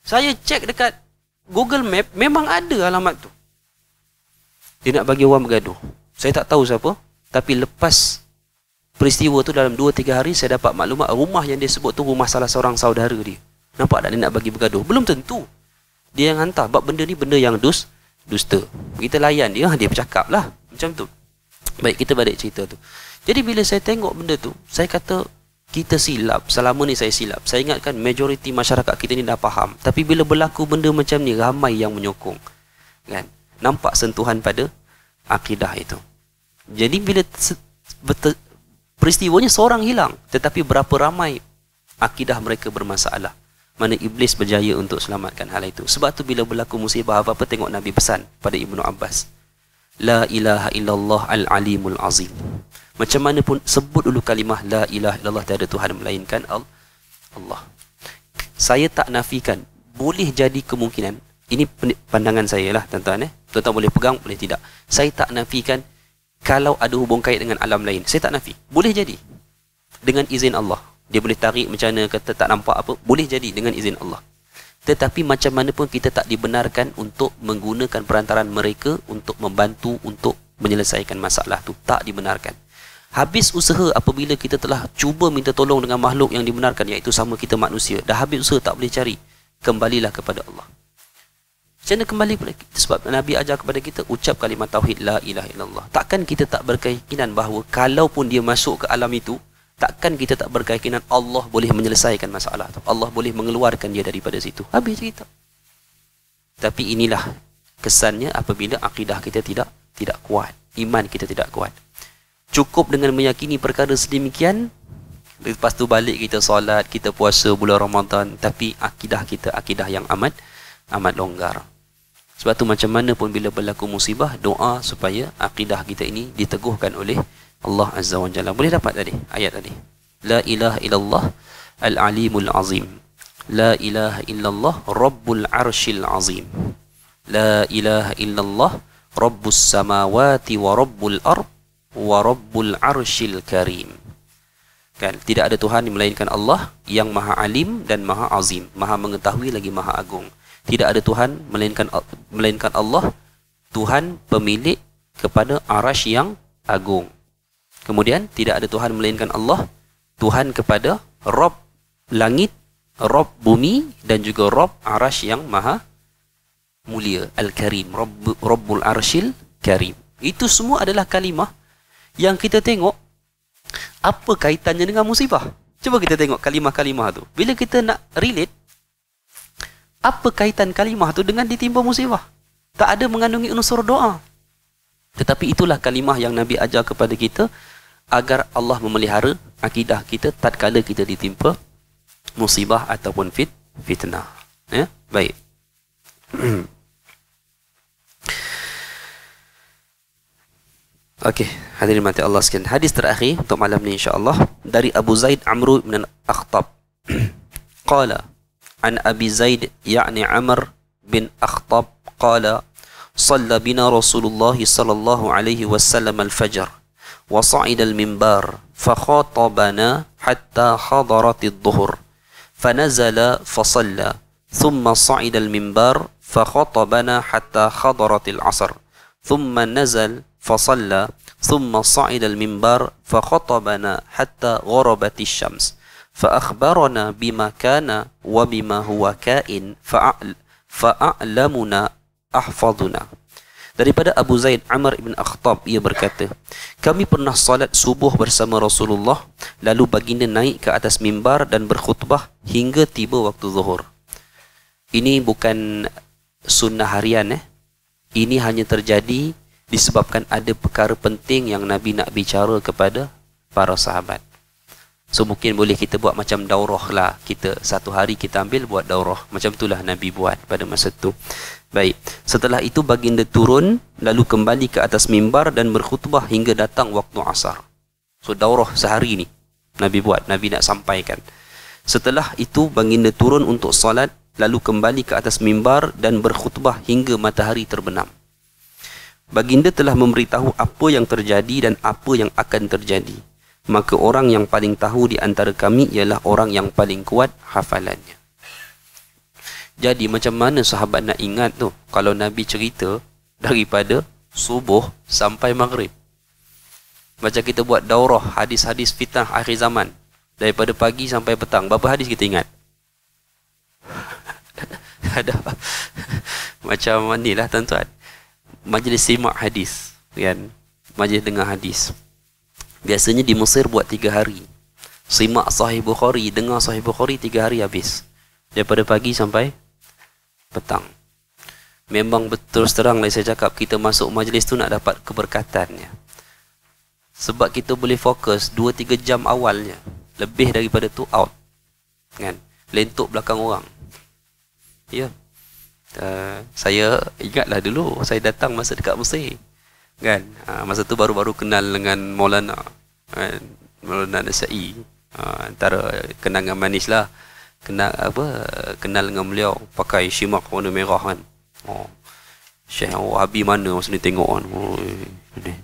Saya cek dekat Google Map, memang ada alamat tu. Dia nak bagi orang bergaduh. Saya tak tahu siapa, tapi lepas peristiwa tu dalam dua tiga hari, saya dapat maklumat rumah yang dia sebut tu rumah salah seorang saudara dia. Nampak tak dia nak bagi bergaduh? Belum tentu. Dia yang hantar. Sebab benda ni benda yang dus, dusta. Kita layan dia, dia bercakap lah. Macam tu. Baik, kita balik cerita tu. Jadi bila saya tengok benda tu, saya kata, kita silap. Selama ni saya silap. Saya ingatkan majoriti masyarakat kita ni dah faham. Tapi bila berlaku benda macam ni, ramai yang menyokong. Kan? Nampak sentuhan pada akidah itu. Jadi bila betul, peristiwanya seorang hilang, tetapi berapa ramai akidah mereka bermasalah. Mana iblis berjaya untuk selamatkan hal itu. Sebab tu bila berlaku musibah apa-apa, tengok Nabi pesan pada Ibnu Abbas, La ilaha illallah al-alimul azim. Macam mana pun sebut dulu kalimah La ilaha illallah, tiada Tuhan melainkan Allah. Saya tak nafikan, boleh jadi kemungkinan, ini pandangan saya lah tuan-tuan, eh? Tuan-tuan boleh pegang, boleh tidak. Saya tak nafikan kalau ada hubung kait dengan alam lain. Saya tak nafi. Boleh jadi. Dengan izin Allah. Dia boleh tarik macam mana, kata tak nampak apa. Boleh jadi dengan izin Allah. Tetapi macam mana pun kita tak dibenarkan untuk menggunakan perantaraan mereka untuk membantu, untuk menyelesaikan masalah tu. Tak dibenarkan. Habis usaha apabila kita telah cuba minta tolong dengan makhluk yang dibenarkan, iaitu sama kita manusia. Dah habis usaha, tak boleh cari. Kembalilah kepada Allah. Macam mana kembali kepada kita? Sebab Nabi ajar kepada kita, ucap kalimat tauhid La ilaha illallah. Takkan kita tak berkeyakinan bahawa kalaupun dia masuk ke alam itu, takkan kita tak berkeyakinan Allah boleh menyelesaikan masalah itu. Allah boleh mengeluarkan dia daripada situ. Habis cerita. Tapi inilah kesannya apabila akidah kita tidak tidak kuat. Iman kita tidak kuat. Cukup dengan meyakini perkara sedemikian, lepas tu balik kita solat, kita puasa bulan Ramadan, tapi akidah kita akidah yang amat amat longgar. Sebab tu macam mana pun bila berlaku musibah, doa supaya akidah kita ini diteguhkan oleh Allah Azza wa Jalla. Boleh dapat tadi ayat tadi. La ilaha illallah al-alimul azim. La ilaha illallah rabbul arshil azim. La ilaha illallah rabbus samawati wa rabbul ard wa rabbul arshil karim. Kan, tidak ada Tuhan melainkan Allah yang maha alim dan maha azim, maha mengetahui lagi maha agung. Tidak ada Tuhan melainkan melainkan Allah, Tuhan pemilik kepada arasy yang agung. Kemudian tidak ada Tuhan melainkan Allah, Tuhan kepada Rabb langit, Rabb bumi, dan juga Rabb arasy yang maha mulia, Al-Karim, Rabb, Rabbul Arshil Karim. Itu semua adalah kalimah yang kita tengok apa kaitannya dengan musibah. Cuba kita tengok kalimah-kalimah tu. Bila kita nak relate, apa kaitan kalimah tu dengan ditimpa musibah? Tak ada mengandungi unsur doa. Tetapi itulah kalimah yang Nabi ajar kepada kita agar Allah memelihara akidah kita tatkala kita ditimpa musibah ataupun fit, fitnah. Ya, baik. Okey, hadirin mati Allah sekalian. Hadis terakhir untuk malam ni insya-Allah dari Abu Zaid Amr bin Akhtab. Qala an Abi Zaid yakni Amr bin Akhtab qala صلى بنا رسول الله صلى الله عليه وسلم الفجر وصعد المنبر فخاطبنا حتى حضرت الظهر فنزل فصلى ثم صعد المنبر فخاطبنا حتى حضرت العصر ثم نزل فصلى ثم صعد المنبر فخطبنا حتى غربت الشمس فأخبرنا بما كان وبما هو كائن فأعلمنا ahfaduna. Daripada Abu Zaid Amr ibn Akhtab, ia berkata, kami pernah salat subuh bersama Rasulullah, lalu baginda naik ke atas mimbar dan berkhutbah hingga tiba waktu zuhur. Ini bukan sunnah harian, eh. Ini hanya terjadi disebabkan ada perkara penting yang Nabi nak bicara kepada para sahabat. So mungkin boleh kita buat macam daurah lah. Kita satu hari kita ambil buat daurah. Macam itulah Nabi buat pada masa itu. Baik. Setelah itu baginda turun lalu kembali ke atas mimbar dan berkhutbah hingga datang waktu asar. So daurah sehari ni Nabi buat, Nabi nak sampaikan. Setelah itu baginda turun untuk salat lalu kembali ke atas mimbar dan berkhutbah hingga matahari terbenam. Baginda telah memberitahu apa yang terjadi dan apa yang akan terjadi. Maka orang yang paling tahu di antara kami ialah orang yang paling kuat hafalannya. Jadi macam mana sahabat nak ingat tu kalau Nabi cerita daripada subuh sampai maghrib? Macam kita buat daurah hadis-hadis fitnah akhir zaman, daripada pagi sampai petang. Berapa hadis kita ingat? Ada macam manilah tuan-tuan. Majlis simak hadis, kan? Majlis dengar hadis. Biasanya di Mesir buat tiga hari. Simak Sahih Bukhari, dengar Sahih Bukhari tiga hari habis. Daripada pagi sampai petang. Memang betul terang lah saya cakap, kita masuk majlis tu nak dapat keberkatannya. Sebab kita boleh fokus dua tiga jam awalnya. Lebih daripada tu out. Kan? Lentuk belakang orang. Ya. Uh, saya ingatlah dulu saya datang masa dekat Mesir. Kan? Uh, masa tu baru-baru kenal dengan Maulana. Kan? Maulana Nasa'i. Uh, antara kenangan manis lah. Kenal apa? Kenal dengan beliau pakai syimak warna merah kan. Oh. Syekh Wahabi mana masa ni tengok kan. Oh, ini.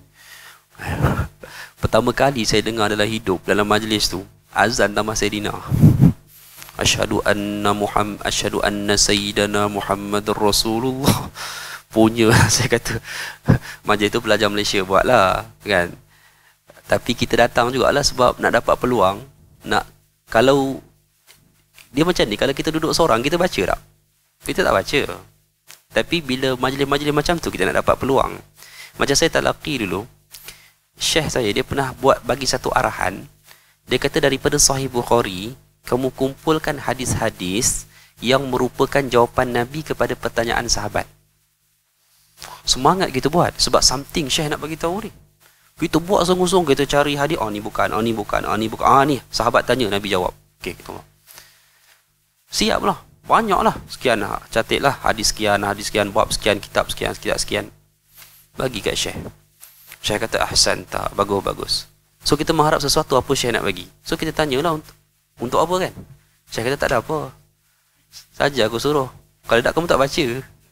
Pertama kali saya dengar dalam hidup dalam majlis tu azan tambah Sayyidina. Asyhadu anna Muhammad asyhadu anna sayyidana Muhammadur Rasulullah. Punya saya kata majlis tu pelajar Malaysia buatlah kan. Tapi kita datang jugalah sebab nak dapat peluang nak, kalau dia macam ni, kalau kita duduk seorang kita baca tak? Kita tak baca. Tapi bila majlis-majlis macam tu kita nak dapat peluang. Macam saya talaqi dulu, Syekh saya dia pernah buat bagi satu arahan. Dia kata daripada Sahih Bukhari kamu kumpulkan hadis-hadis yang merupakan jawapan Nabi kepada pertanyaan sahabat. Semangat kita buat sebab something Syekh nak bagi tahu ni. Kita buat sungguh-sungguh, kita cari hadis, oh ni bukan, oh ni bukan, oh ni bukan, ah ni sahabat tanya Nabi jawab. Okey, kita buat. Siaplah, banyaklah, sekian lah, catatlah hadis sekian, hadis sekian, bab sekian, kitab sekian, kitab sekian. Bagi kat Syekh. Syekh kata ahsan tak, bagus-bagus. So kita mengharap sesuatu apa Syekh nak bagi. So kita tanyalah untuk untuk apa kan? Syekh kata tak ada apa. Saja aku suruh. Kalau tak kamu tak baca.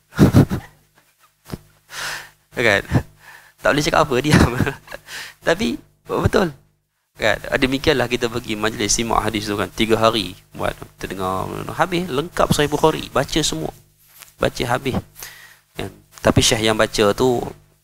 Kan? Tak boleh cakap apa, diam. Tapi betul. Kan? Demikianlah kita pergi majlis simak hadis tu kan. Tiga hari buat kita dengar habis lengkap Sahih Bukhari, baca semua. Baca habis. Kan? Tapi Syekh yang baca tu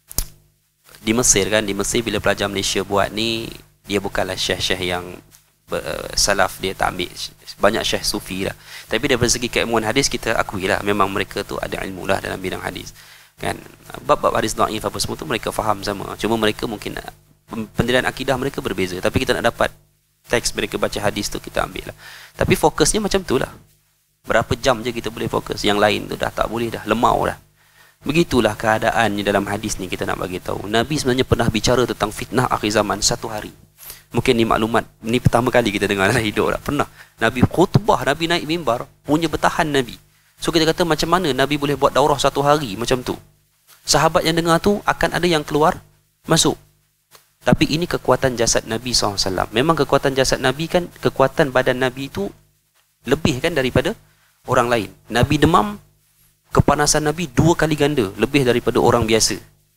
di Mesir kan, di Mesir bila pelajar Malaysia buat ni, dia bukanlah syekh-syekh yang uh, salaf, dia tak ambil banyak syekh sufi lah. Tapi daripada segi keilmuan hadis kita akui lah, memang mereka tu ada ilmu lah dalam bidang hadis kan. Bab-bab hadis dhaif apa semua tu mereka faham sama, cuma mereka mungkin pendirian akidah mereka berbeza. Tapi kita nak dapat teks mereka baca hadis tu kita ambil lah. Tapi fokusnya macam tu lah, berapa jam je kita boleh fokus, yang lain tu dah tak boleh dah, lemau dah. Begitulah keadaannya dalam hadis ni. Kita nak bagi tahu Nabi sebenarnya pernah bicara tentang fitnah akhir zaman satu hari. Mungkin ni maklumat ni pertama kali kita dengar dalam hidup tak pernah. Nabi khutbah, Nabi naik mimbar, punya bertahan Nabi. So kita kata macam mana Nabi boleh buat daurah satu hari macam tu? Sahabat yang dengar tu akan ada yang keluar masuk. Tapi ini kekuatan jasad Nabi sallallahu alaihi wasallam. Memang kekuatan jasad Nabi kan, kekuatan badan Nabi itu lebih kan daripada orang lain. Nabi demam, kepanasan Nabi dua kali ganda lebih daripada orang biasa.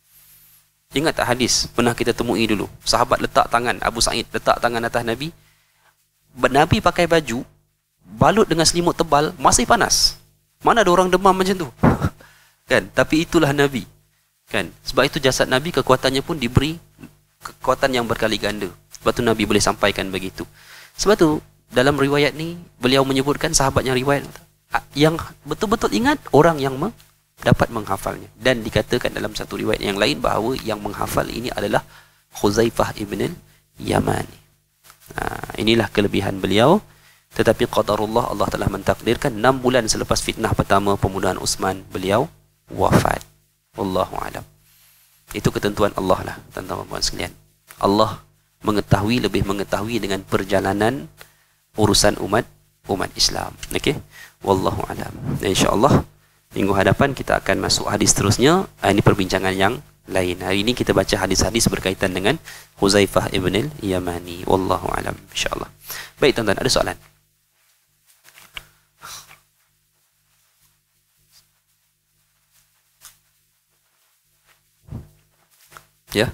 Ingat tak hadis pernah kita temui dulu, sahabat letak tangan, Abu Sa'id letak tangan atas Nabi, Nabi pakai baju balut dengan selimut tebal, masih panas. Mana ada orang demam macam tu? Kan? Tapi itulah Nabi kan. Sebab itu jasad Nabi kekuatannya pun diberi kekuatan yang berkali ganda. Sebab tu Nabi boleh sampaikan begitu. Sebab tu dalam riwayat ni beliau menyebutkan sahabat yang riwayat yang betul-betul ingat orang yang me- dapat menghafalnya. Dan dikatakan dalam satu riwayat yang lain bahawa yang menghafal ini adalah Huzaifah ibn al-Yamani. Ha, inilah kelebihan beliau. Tetapi qadarullah, Allah telah mentakdirkan enam bulan selepas fitnah pertama pembunuhan Uthman, beliau wafat. Wallahu a'lam. Itu ketentuan Allah lah, tuan-tuan dan puan sekalian. Allah mengetahui, lebih mengetahui dengan perjalanan urusan umat umat Islam. Okey. Wallahu a'lam. Dan insya-Allah minggu hadapan kita akan masuk hadis terusnya. Ini perbincangan yang lain. Hari ini kita baca hadis-hadis berkaitan dengan Huzaifah ibn al-Yamani. Wallahu a'lam, insya-Allah. Baik tuan-tuan, ada soalan? Ya.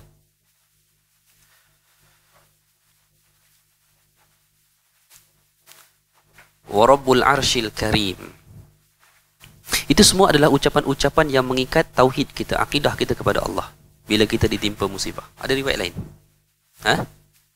Wa rabbul arsyil karim. Itu semua adalah ucapan-ucapan yang mengikat tauhid kita, akidah kita kepada Allah bila kita ditimpa musibah. Ada riwayat lain? Ha?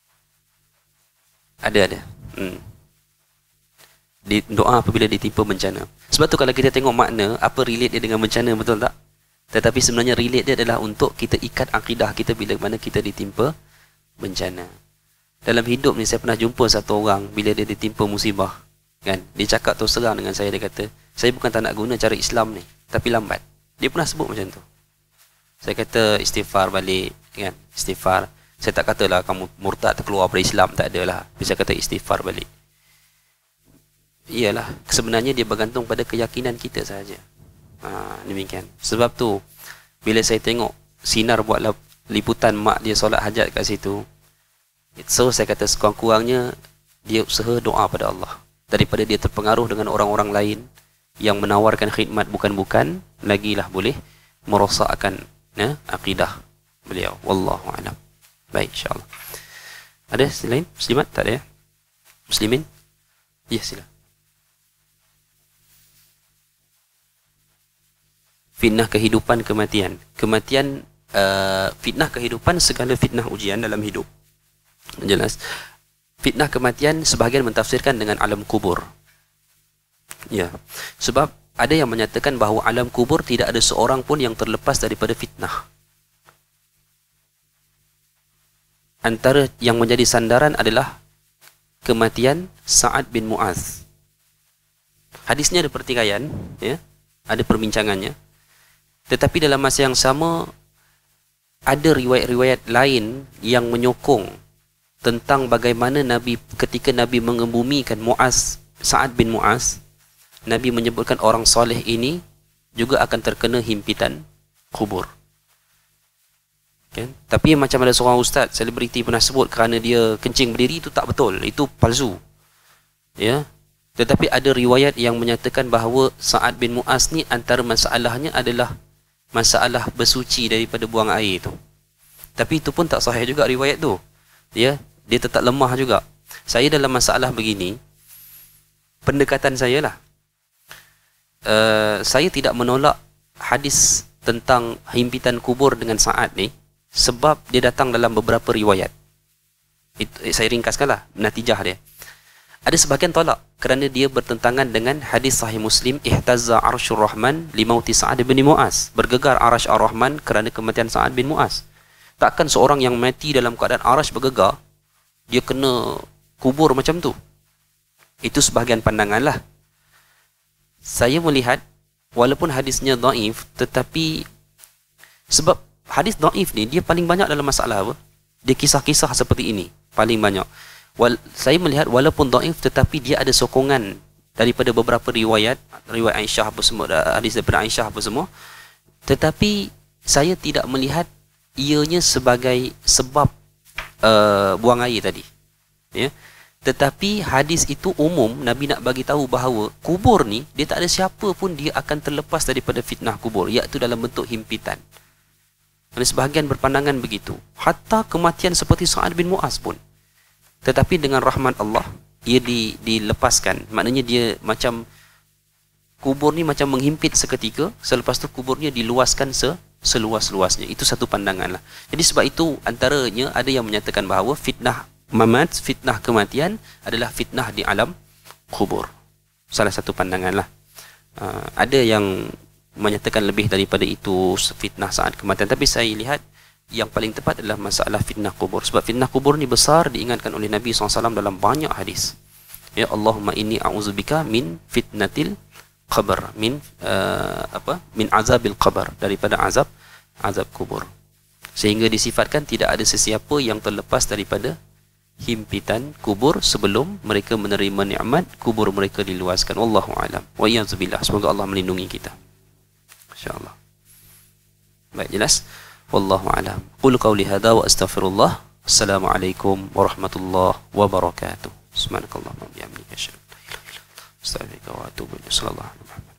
Ada, ada. Hmm. Di, doa apabila ditimpa bencana. Sebab tu kalau kita tengok makna, apa relate dia dengan bencana, betul tak? Tetapi sebenarnya relate dia adalah untuk kita ikat akidah kita bila mana kita ditimpa bencana. Dalam hidup ni saya pernah jumpa satu orang bila dia ditimpa musibah, kan? Dia cakap terus terang dengan saya, dia kata, saya bukan tak nak guna cara Islam ni, tapi lambat. Dia pernah sebut macam tu. Saya kata istighfar balik, kan? Istighfar. Saya tak katalah kamu murtad terkeluar dari Islam, tak adalah. Bisa kata istighfar balik. Iyalah, sebenarnya dia bergantung pada keyakinan kita sahaja. Ha, demikian. Sebab tu bila saya tengok Sinar buat liputan mak dia solat hajat kat situ, so saya kata sekurang-kurangnya dia usaha doa pada Allah, daripada dia terpengaruh dengan orang-orang lain yang menawarkan khidmat bukan-bukan, lagilah boleh merosakkan ya, akidah beliau. Wallahu a'lam. Baik, insyaAllah. Ada selain muslimat? Tak ada ya? Muslimin? Ya, sila. Fitnah kehidupan, kematian. Kematian, uh, fitnah kehidupan, segala fitnah ujian dalam hidup. Jelas. Fitnah kematian sebahagian mentafsirkan dengan alam kubur. Ya. Sebab ada yang menyatakan bahawa alam kubur tidak ada seorang pun yang terlepas daripada fitnah. Antara yang menjadi sandaran adalah kematian Sa'ad bin Mu'az. Hadisnya ada pertikaian, ya, ada perbincangannya. Tetapi dalam masa yang sama ada riwayat-riwayat lain yang menyokong tentang bagaimana Nabi ketika Nabi mengebumikan Mu'az, Sa'ad bin Mu'az, Nabi menyebutkan orang soleh ini juga akan terkena himpitan kubur. Kan? Tapi macam ada seorang ustaz, selebriti pernah sebut kerana dia kencing berdiri, itu tak betul, itu palsu. Ya. Tetapi ada riwayat yang menyatakan bahawa Sa'ad bin Mu'az ni antara masalahnya adalah masalah bersuci daripada buang air tu. Tapi itu pun tak sahih juga riwayat tu. Ya, dia tetap lemah juga. Saya dalam masalah begini, pendekatan saya lah, uh, saya tidak menolak hadis tentang himpitan kubur dengan Sa'ad ni, sebab dia datang dalam beberapa riwayat. Itu, eh, saya ringkaskanlah natijah dia. Ada sebahagian tolak kerana dia bertentangan dengan hadis sahih Muslim, ihtazza arsyur rahman limauti Sa'ad bin Mu'az, bergegar arasy ar-Rahman kerana kematian Sa'ad bin Mu'az. Takkan seorang yang mati dalam keadaan arasy bergegar, dia kena kubur macam tu. Itu sebahagian pandangan lah. Saya melihat walaupun hadisnya dhaif, tetapi sebab hadis dhaif ni dia paling banyak dalam masalah apa? Dia kisah-kisah seperti ini paling banyak. Wal, saya melihat walaupun dhaif, tetapi dia ada sokongan daripada beberapa riwayat, riwayat Aisyah apa semua, hadis daripada Aisyah apa semua. Tetapi saya tidak melihat ianya sebagai sebab uh, buang air tadi. Ya. Tetapi hadis itu umum, Nabi nak bagi tahu bahawa kubur ni dia tak ada siapa pun dia akan terlepas daripada fitnah kubur, iaitu dalam bentuk himpitan. Ada sebahagian berpandangan begitu. Hatta kematian seperti Sa'ad bin Mu'az pun. Tetapi dengan rahmat Allah, ia di, dilepaskan. Maknanya dia macam, kubur ni macam menghimpit seketika, selepas tu kuburnya diluaskan se, seluas-luasnya. Itu satu pandangan lah. Jadi sebab itu antaranya ada yang menyatakan bahawa fitnah mamat, fitnah kematian adalah fitnah di alam kubur. Salah satu pandangan lah. Uh, ada yang menyatakan lebih daripada itu, fitnah saat kematian. Tapi saya lihat yang paling tepat adalah masalah fitnah kubur. Sebab fitnah kubur ni besar, diingatkan oleh Nabi sallallahu alaihi wasallam dalam banyak hadis. Ya Allahumma inni a'udzubika min fitnatil qabr, min uh, apa? Min azabil qabr, daripada azab azab kubur. Sehingga disifatkan tidak ada sesiapa yang terlepas daripada himpitan kubur sebelum mereka menerima nikmat kubur mereka diluaskan. Wallahu a'lam. Wa iyyazubillah. Semoga Allah melindungi kita. Insya-Allah. Baik, jelas. Wallahu a'lam. Qul qawli hadza wa astaghfirullah. Assalamualaikum warahmatullahi wabarakatuh. Subhanakallahumma wa bihamdika asyhadu an la ilaha illa anta astaghfiruka wa atubu ilaik. Sallallahu alaihi wasallam.